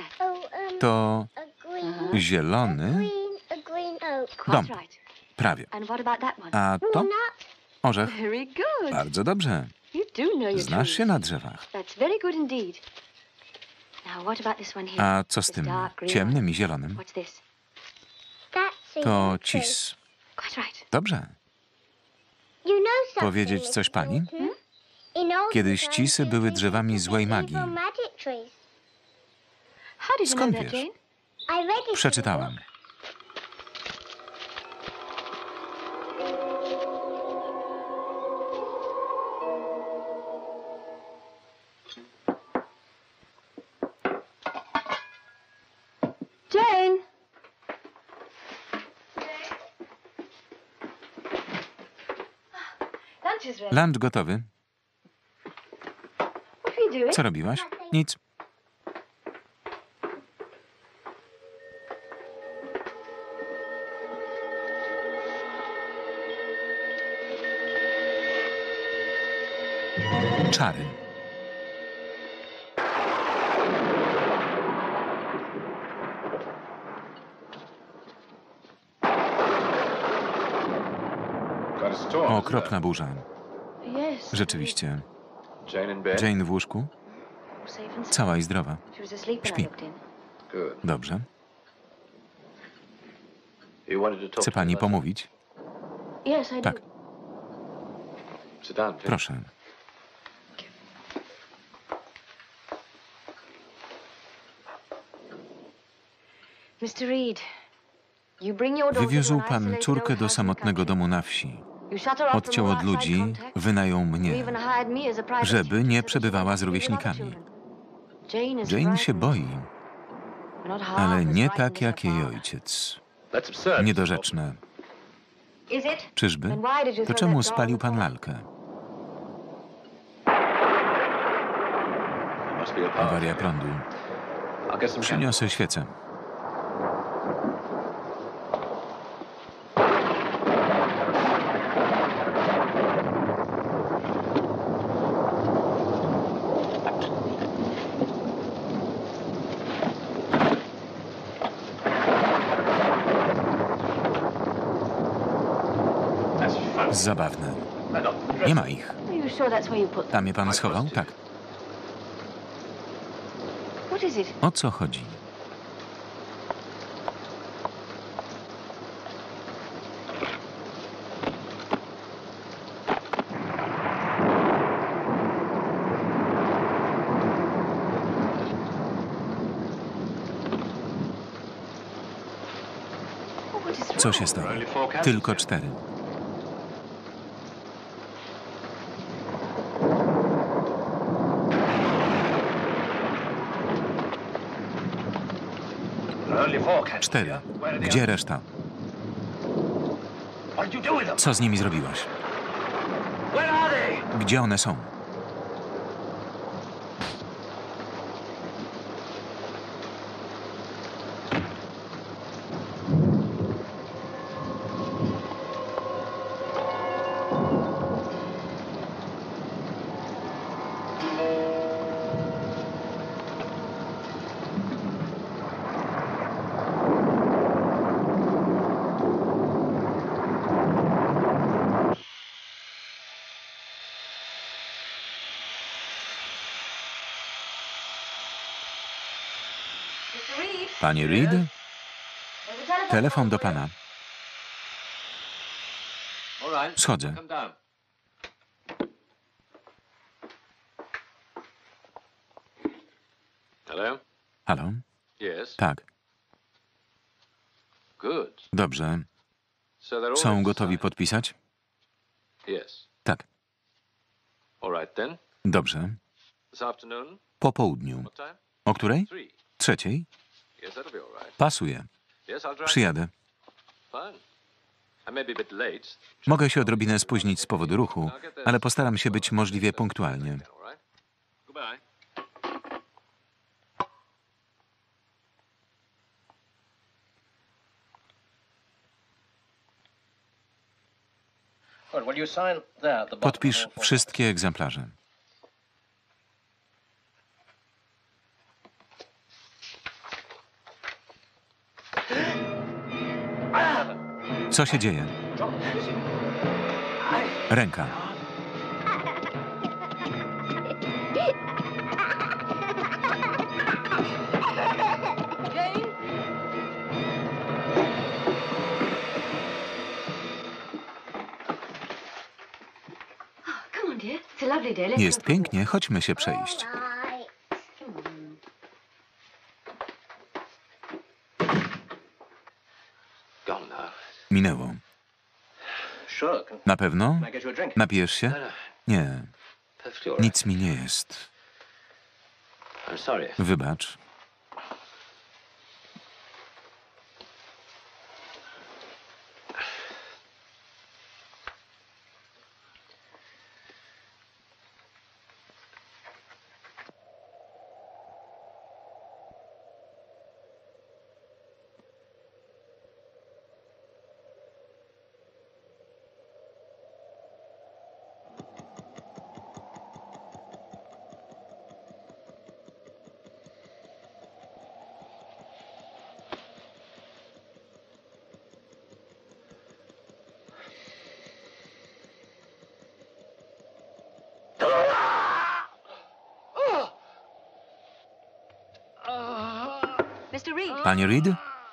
To zielony dąb. Prawie. A to? Orzech. Bardzo dobrze. Znasz się na drzewach. A co z tym ciemnym i zielonym? To cis. Dobrze. Powiedzieć coś pani? Kiedyś cisy były drzewami złej magii. Skąd wiesz? Przeczytałem. Jane! Lunch gotowy. Co robiłaś? Nic. Czary. Okropna burza. Rzeczywiście. Jane w łóżku? Cała i zdrowa. Śpi. Dobrze. Chce pani pomówić? Tak. Proszę. Wywiózł pan córkę do samotnego domu na wsi. Odciął od ludzi, wynajął mnie, żeby nie przebywała z rówieśnikami. Jane się boi, ale nie tak jak jej ojciec. Niedorzeczne. Czyżby? To czemu spalił pan lalkę? Awaria prądu. Przyniosę świecę. Zabawne. Nie ma ich. Tam je pan schował? Tak. O co chodzi? Co się stało? Tylko 4. Cztery. Gdzie reszta? Co z nimi zrobiłaś? Gdzie one są? Panie Reed? Telefon do pana. Schodzę. Halo? Tak. Dobrze. Są gotowi podpisać? Tak. Dobrze. Po południu. O której? 3. Pasuje. Przyjadę. Mogę się odrobinę spóźnić z powodu ruchu, ale postaram się być możliwie punktualnie. Podpisz wszystkie egzemplarze. Co się dzieje? Ręka. Jest pięknie, chodźmy się przejść. Minęło. Na pewno? Napijesz się? Nie, nic mi nie jest. Wybacz. Panie Reed?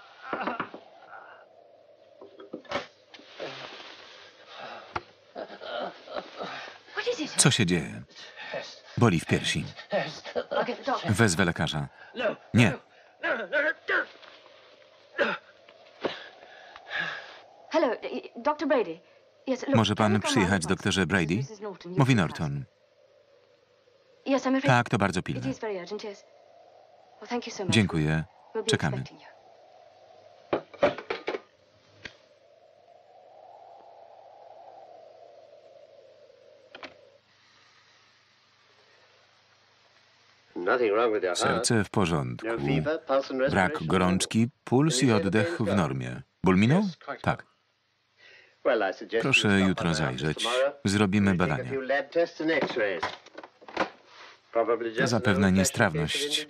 Co się dzieje? Boli w piersi. Wezwę lekarza. Nie. Może pan przyjechać, doktorze Brady? Mówi Norton. Tak, to bardzo pilne. Dziękuję. Czekamy. Serce w porządku. Brak gorączki, puls i oddech w normie. Ból minął? Tak. Proszę jutro zajrzeć. Zrobimy badania. Zapewne niestrawność.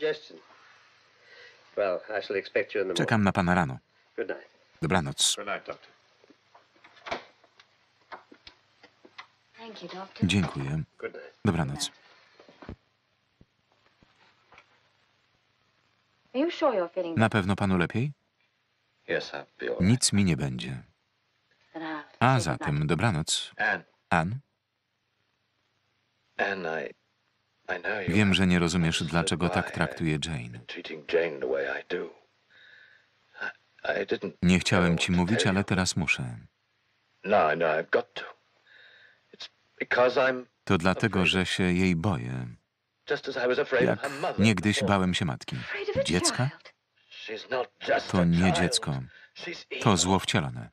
Czekam na pana rano. Dobranoc. Dziękuję. Dobranoc. Na pewno panu lepiej? Nic mi nie będzie. A zatem dobranoc. Ann? Wiem, że nie rozumiesz, dlaczego tak traktuję Jane. Nie chciałem ci mówić, ale teraz muszę. To dlatego, że się jej boję. Jak niegdyś bałem się matki. Dziecka? To nie dziecko. To zło wcielone.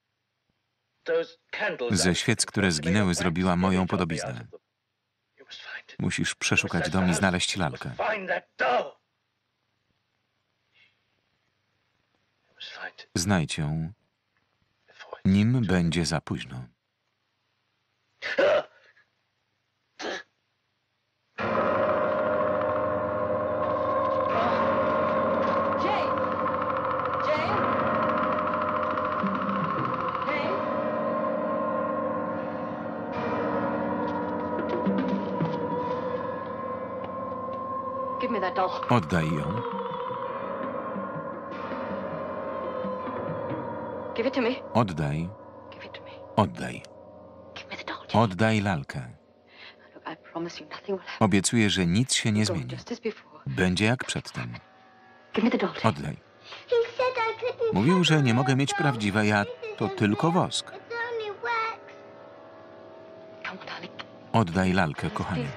Ze świec, które zginęły, zrobiła moją podobiznę. Musisz przeszukać dom i znaleźć lalkę. Znajdź ją, nim będzie za późno. Oddaj ją. Oddaj. Oddaj. Oddaj lalkę. Obiecuję, że nic się nie zmieni. Będzie jak przedtem. Oddaj. Mówił, że nie mogę mieć prawdziwej, a to tylko wosk. Oddaj lalkę, kochanie.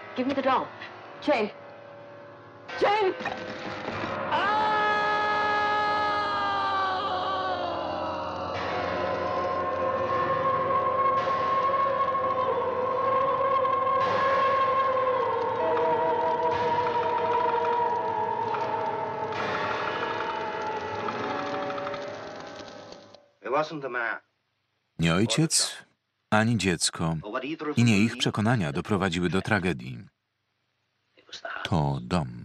Jane! Nie ojciec, ani dziecko, i nie ich przekonania doprowadziły do tragedii. To dom.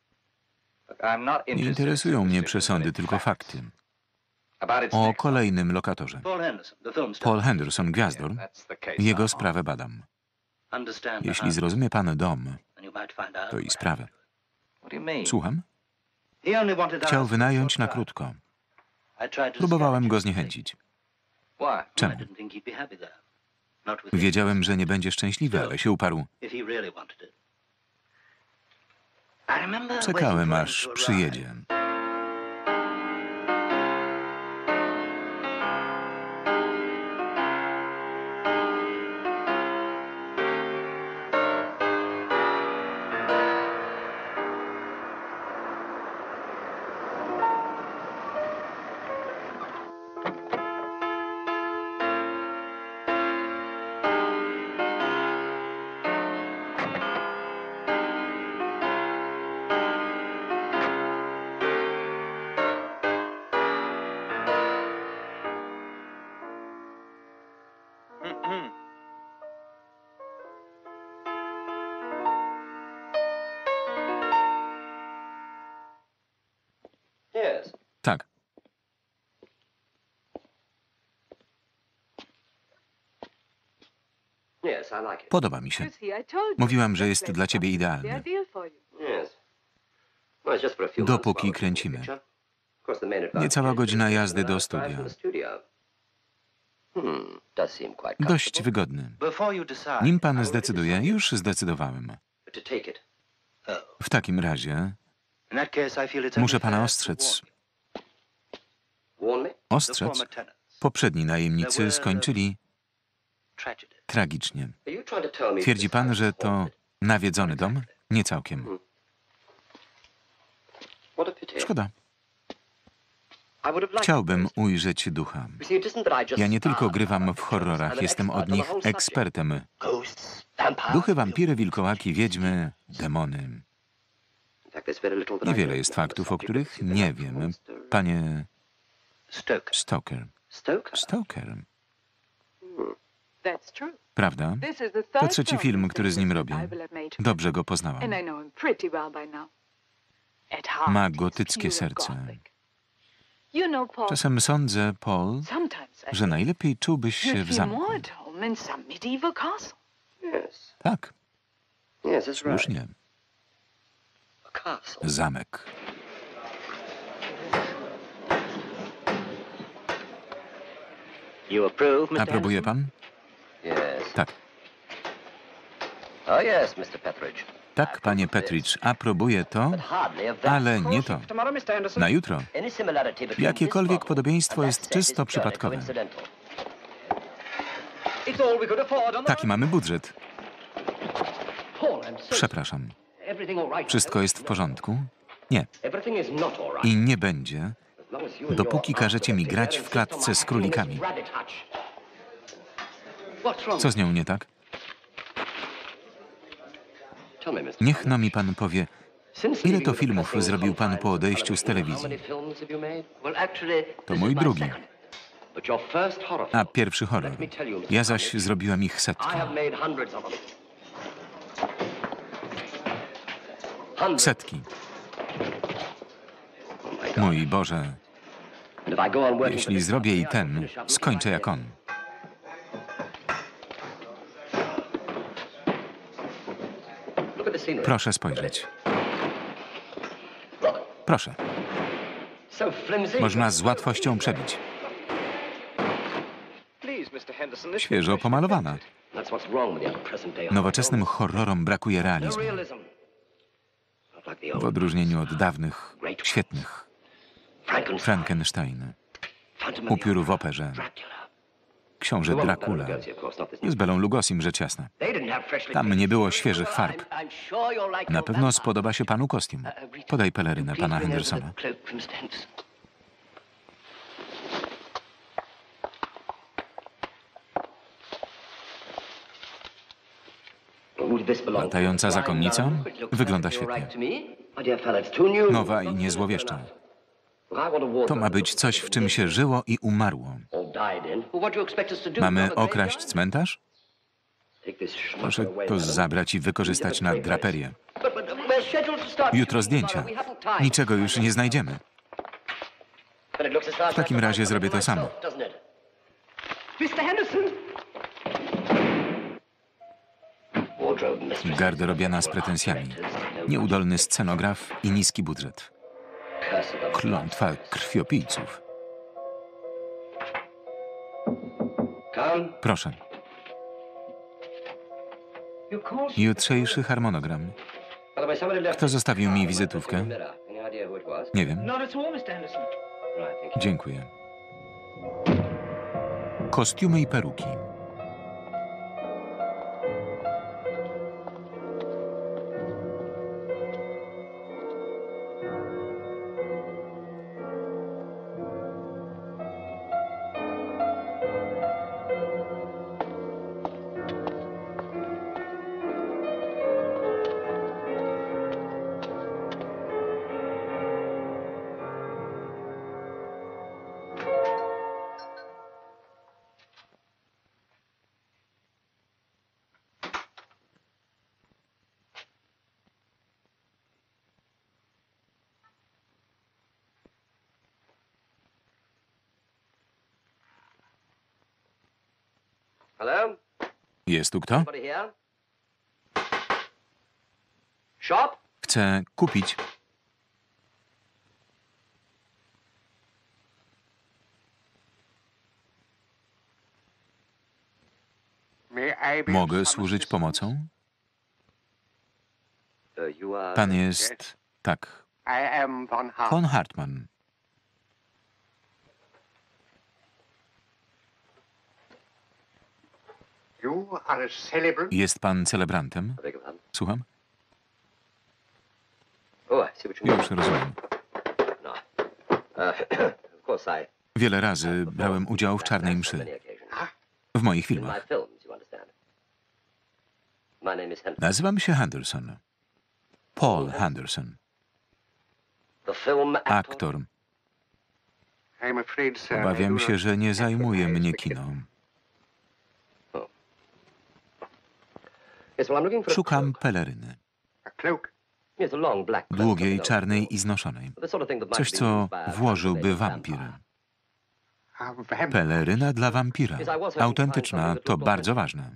Nie interesują mnie przesądy, tylko fakty. O kolejnym lokatorze. Paul Henderson, gwiazdor. Jego sprawę badam. Jeśli zrozumie pan dom, to i sprawę. Słucham? Chciał wynająć na krótko. Próbowałem go zniechęcić. Czemu? Wiedziałem, że nie będzie szczęśliwy, ale się uparł. Czekałem, aż przyjedzie. Tak. Podoba mi się. Mówiłam, że jest dla ciebie idealny. Dopóki kręcimy. Niecała godzina jazdy do studia. Dość wygodny. Nim pan zdecyduje, już zdecydowałem. W takim razie muszę pana ostrzec. Ostrzec? Poprzedni najemnicy skończyli tragicznie. Twierdzi pan, że to nawiedzony dom? Nie całkiem. Szkoda. Chciałbym ujrzeć ducha. Ja nie tylko grywam w horrorach, jestem od nich ekspertem. Duchy, wampiry, wilkołaki, wiedźmy, demony. Niewiele jest faktów, o których nie wiem. Panie Stoker. Stoker. Prawda? To trzeci film, który z nim robię. Dobrze go poznałam. Ma gotyckie serce. Czasem sądzę, Paul, że najlepiej czułbyś się w zamku. Tak. Słusznie. Zamek. Aprobuje pan? Tak. Tak, panie Petrich, aprobuję to, ale nie to. Na jutro. Jakiekolwiek podobieństwo jest czysto przypadkowe. Taki mamy budżet. Przepraszam. Wszystko jest w porządku? Nie. I nie będzie, dopóki każecie mi grać w klatce z królikami. Co z nią nie tak? Niech no mi pan powie, ile to filmów zrobił pan po odejściu z telewizji? To mój drugi. A pierwszy horror. Ja zaś zrobiłem ich setki. Setki. Mój Boże. Jeśli zrobię i ten, skończę jak on. Proszę spojrzeć. Proszę. Można z łatwością przebić. Świeżo pomalowana. Nowoczesnym horrorom brakuje realizmu. W odróżnieniu od dawnych, świetnych. Frankenstein. Upiór w operze. Książę Dracula. Z Belą Lugosim, rzecz jasna. Tam nie było świeżych farb. Na pewno spodoba się panu kostium. Podaj pelerynę pana Hendersona. Latająca zakonnica? Wygląda świetnie. Nowa i niezłowieszcza. To ma być coś, w czym się żyło i umarło. Mamy okraść cmentarz? Proszę to zabrać i wykorzystać na draperię. Jutro zdjęcia. Niczego już nie znajdziemy. W takim razie zrobię to samo. Garderobiana z pretensjami. Nieudolny scenograf i niski budżet. Klątwa krwiopijców. Proszę. Jutrzejszy harmonogram. Kto zostawił mi wizytówkę? Nie wiem. Dziękuję. Kostiumy i peruki. Jest tu kto? Chcę kupić. Mogę służyć pomocą? Pan jest... tak. Von Hartmann. Jest pan celebrantem? Słucham? Już rozumiem. Wiele razy brałem udział w czarnej mszy. W moich filmach. Nazywam się Henderson. Paul Henderson. Aktor. Obawiam się, że nie zajmuje mnie kino. Szukam peleryny. Długiej, czarnej i znoszonej. Coś, co włożyłby wampir. Peleryna dla wampira. Autentyczna, to bardzo ważne.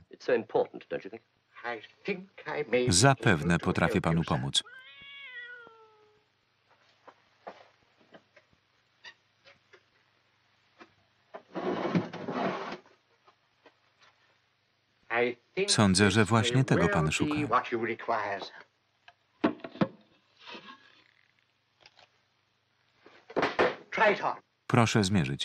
Zapewne potrafię panu pomóc. Sądzę, że właśnie tego pan szuka. Proszę zmierzyć.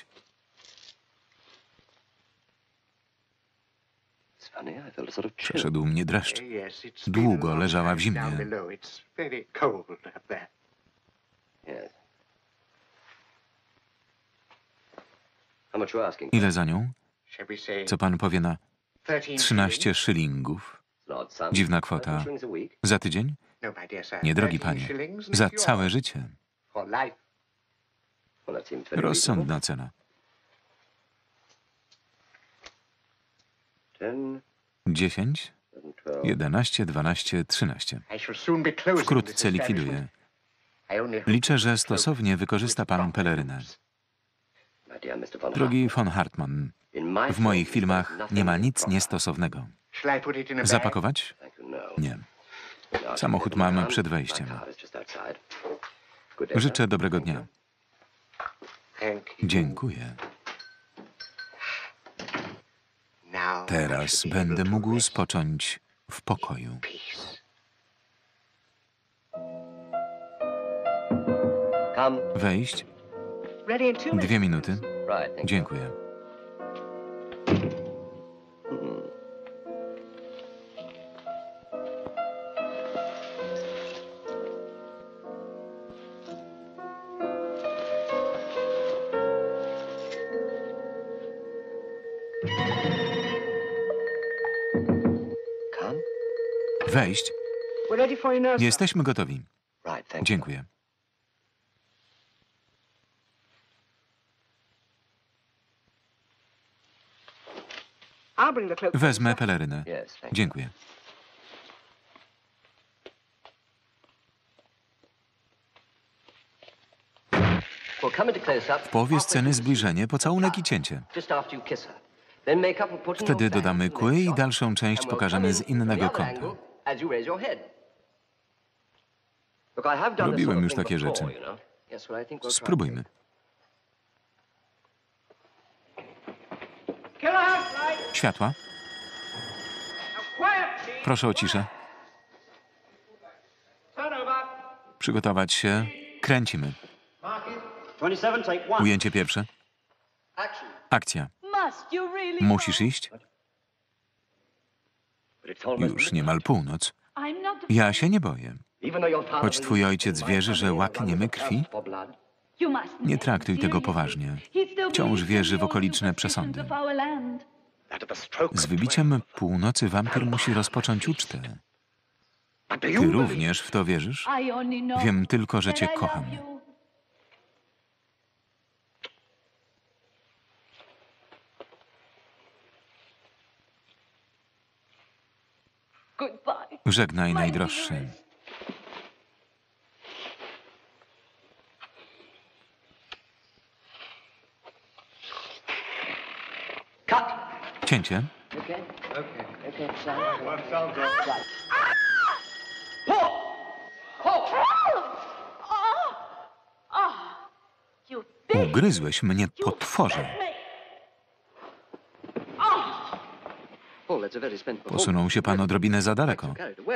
Przeszedł mnie dreszcz. Długo leżała w zimnie. Ile za nią? Co pan powie na 13 szylingów? Dziwna kwota. Za tydzień? Nie, drogi panie. Za całe życie. Rozsądna cena. 10, 11, 12, 13. Wkrótce likwiduję. Liczę, że stosownie wykorzysta pan pelerynę. Drogi von Hartmann, w moich filmach nie ma nic niestosownego. Zapakować? Nie. Samochód mam przed wejściem. Życzę dobrego dnia. Dziękuję. Teraz będę mógł spocząć w pokoju. Wejść? 2 minuty. Dziękuję. Wejść? Jesteśmy gotowi. Dziękuję. Wezmę pelerynę. Dziękuję. W połowie sceny zbliżenie, pocałunek i cięcie. Wtedy dodamy kły i dalszą część pokażemy z innego kąta. Robiłem już takie rzeczy. Spróbujmy. Światła. Proszę o ciszę. Przygotować się. Kręcimy. Ujęcie pierwsze. Akcja. Musisz iść? Już niemal północ. Ja się nie boję. Choć twój ojciec wierzy, że łakniemy krwi, nie traktuj tego poważnie. Wciąż wierzy w okoliczne przesądy. Z wybiciem północy wampir musi rozpocząć ucztę. Ty również w to wierzysz? Wiem tylko, że cię kocham. Żegnaj, najdroższy. Cięcie. Ugryzłeś mnie, potworze. Posunął się pan odrobinę za daleko.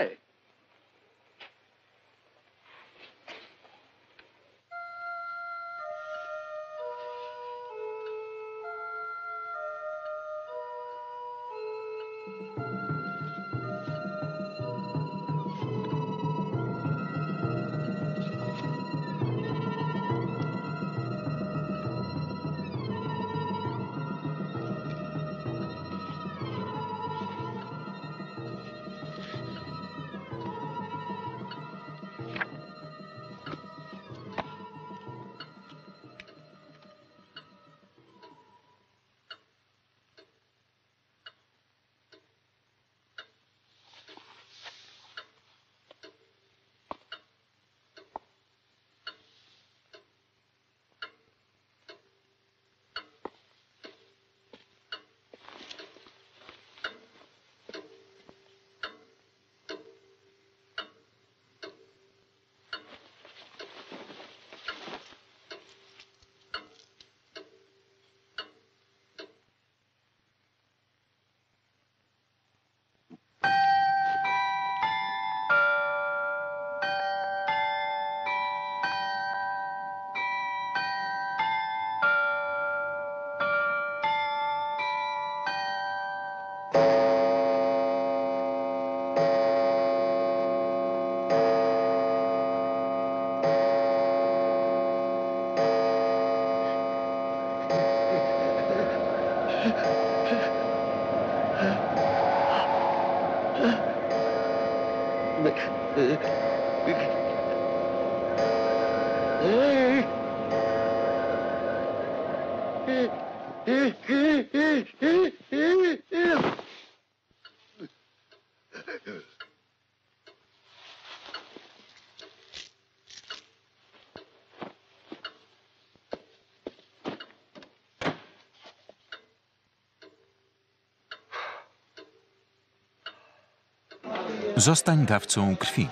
Zostań dawcą krwi.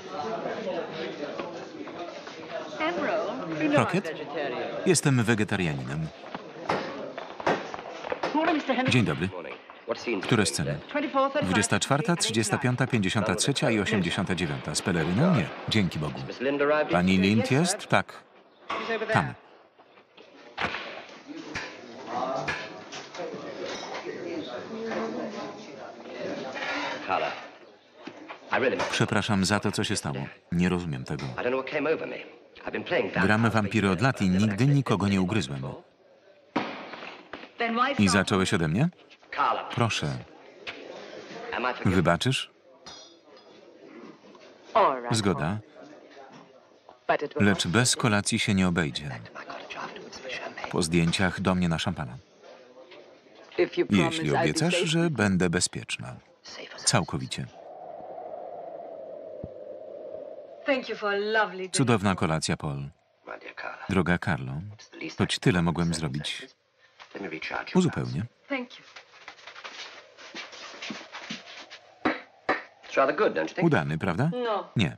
Rocket? Jestem wegetarianinem. Dzień dobry. Które sceny? 24, 35, 53 i 89. Z peleryną? Nie. Dzięki Bogu. Pani Lind jest? Tak. Tam. Przepraszam za to, co się stało. Nie rozumiem tego. Gramy wampiry od lat i nigdy nikogo nie ugryzłem. I zacząłeś ode mnie? Proszę. Wybaczysz? Zgoda. Lecz bez kolacji się nie obejdzie. Po zdjęciach do mnie na szampana. Jeśli obiecasz, że będę bezpieczna. Całkowicie. Cudowna kolacja, Paul. Droga Carlo, choć tyle mogłem zrobić. Uzupełnię. Udany, prawda? Nie.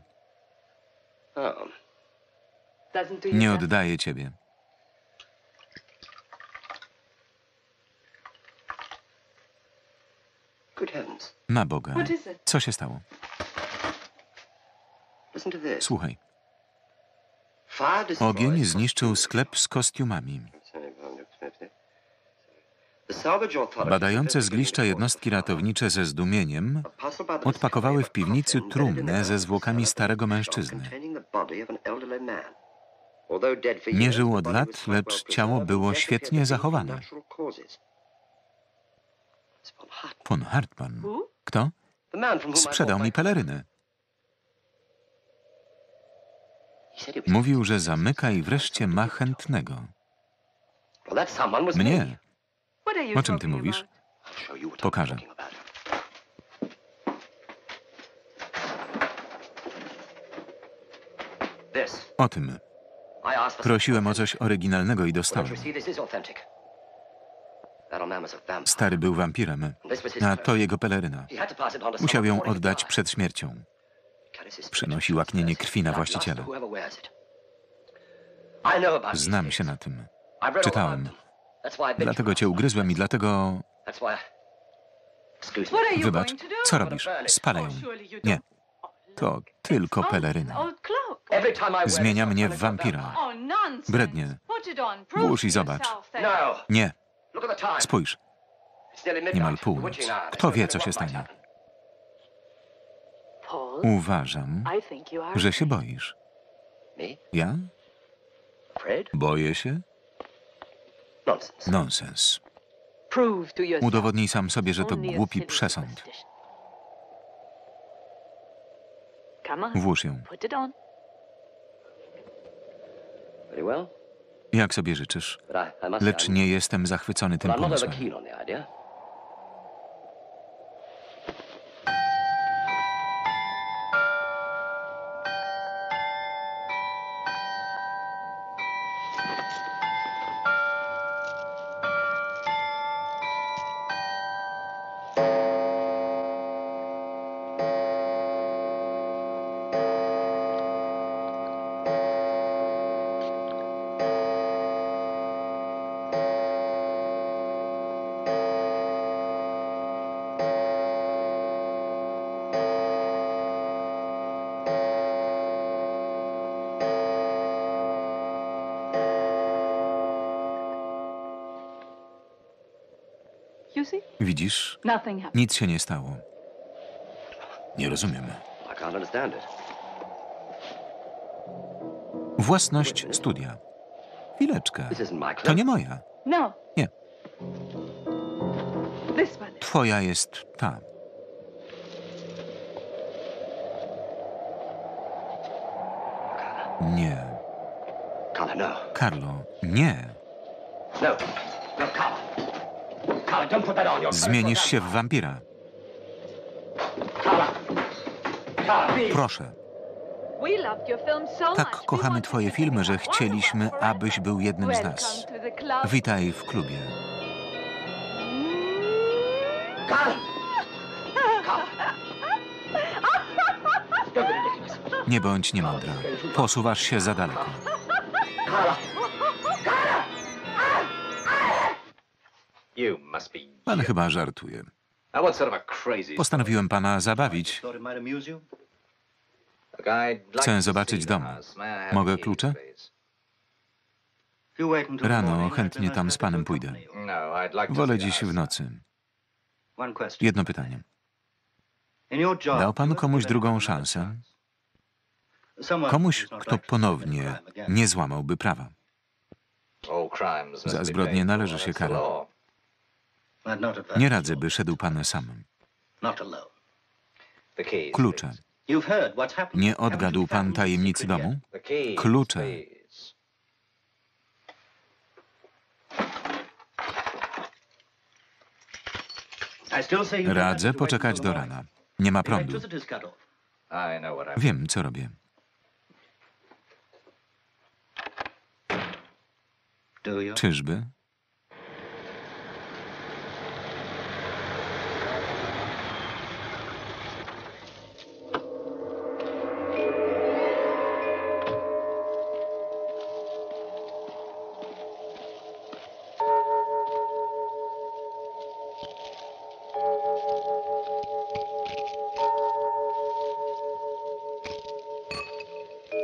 Nie oddaję ciebie. Na Boga. Co się stało? Słuchaj. Ogień zniszczył sklep z kostiumami. Badające zgliszcza jednostki ratownicze ze zdumieniem odpakowały w piwnicy trumnę ze zwłokami starego mężczyzny. Nie żył od lat, lecz ciało było świetnie zachowane. Von Hartmann. Kto? Sprzedał mi pelerynę. Mówił, że zamyka i wreszcie ma chętnego. Mnie? O czym ty mówisz? Pokażę. O tym. Prosiłem o coś oryginalnego i dostałem. Stary był wampirem, a to jego peleryna. Musiał ją oddać przed śmiercią. Przynosi łaknienie krwi na właściciela. Znam się na tym. Czytałem. Dlatego cię ugryzłem i dlatego... Wybacz, co robisz? Spalę ją. Nie. To tylko peleryna. Zmienia mnie w wampira. Brednie. Włóż i zobacz. Nie. Spójrz. Niemal północ. Kto wie, co się stanie? Uważam, że się boisz. Ja? Boję się? Nonsens. Udowodnij sam sobie, że to głupi przesąd. Włóż ją. Jak sobie życzysz. Lecz nie jestem zachwycony tym pomysłem. Widzisz? Nic się nie stało. Nie rozumiem. Własność studia. Chwileczkę. To nie moja. Nie. Twoja jest ta. Nie. Carlo, nie. Zmienisz się w wampira. Proszę. Tak kochamy twoje filmy, że chcieliśmy, abyś był jednym z nas. Witaj w klubie. Nie bądź niemądra. Posuwasz się za daleko. Pan chyba żartuje. Postanowiłem pana zabawić. Chcę zobaczyć dom. Mogę klucze? Rano chętnie tam z panem pójdę. Wolę dziś w nocy. Jedno pytanie. Dał pan komuś drugą szansę? Komuś, kto ponownie nie złamałby prawa. Za zbrodnię należy się kara. Nie radzę, by szedł pan sam. Klucze. Nie odgadł pan tajemnicy domu? Klucze. Radzę poczekać do rana. Nie ma prądu. Wiem, co robię. Czyżby?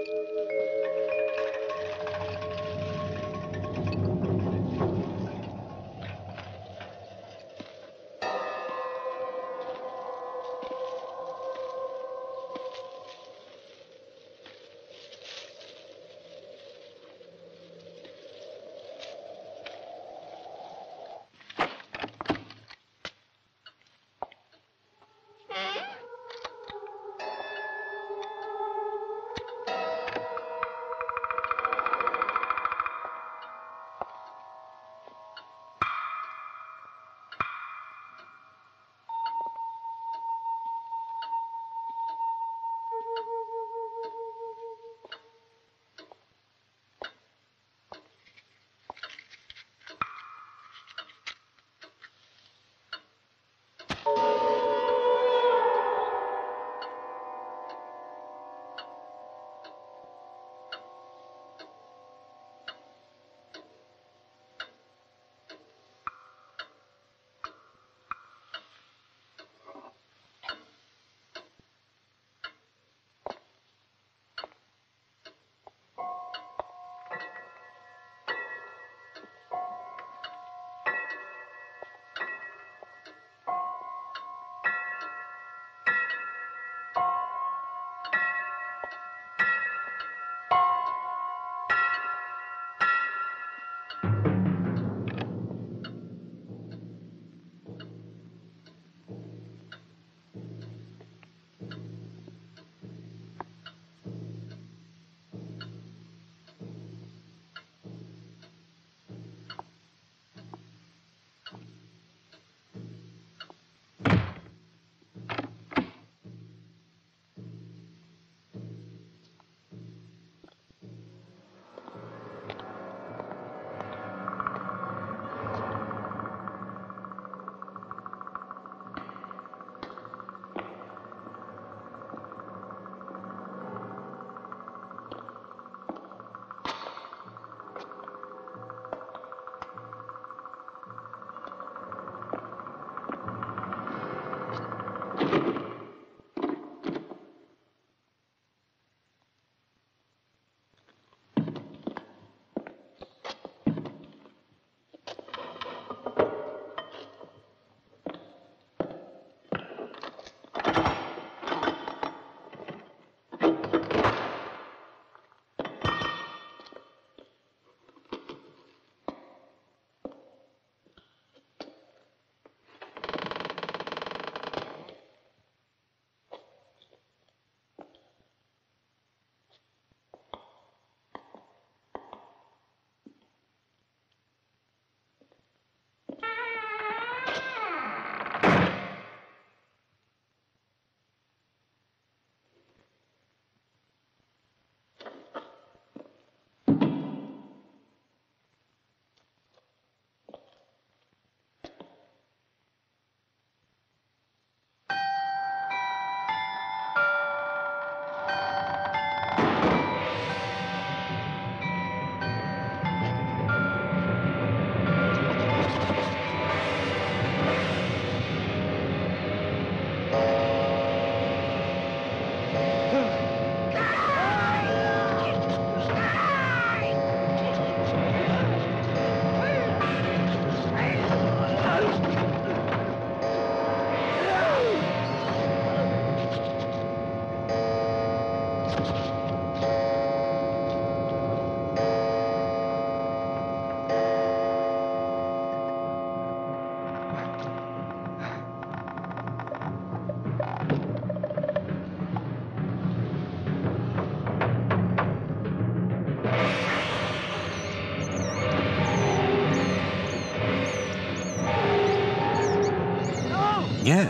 Nie!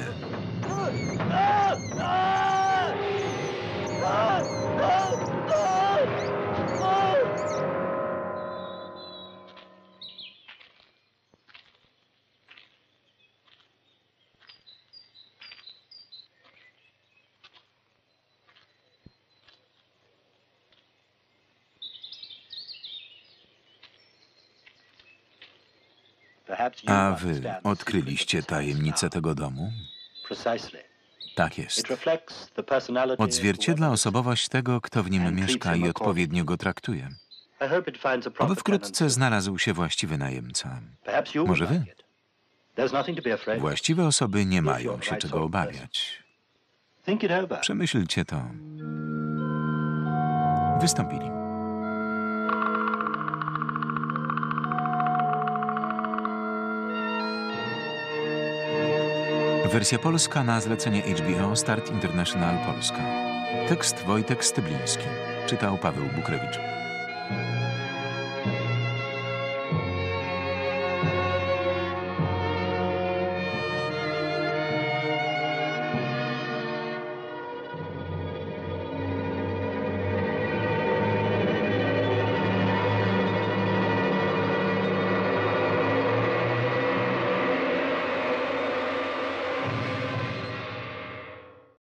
A wy odkryliście tajemnicę tego domu? Tak jest. Odzwierciedla osobowość tego, kto w nim mieszka i odpowiednio go traktuje. Oby wkrótce znalazł się właściwy najemca. Może wy? Właściwe osoby nie mają się czego obawiać. Przemyślcie to. Wystąpili. Wersja polska na zlecenie HBO Start International Polska. Tekst Wojtek Stybliński. Czytał Paweł Bukrewicz.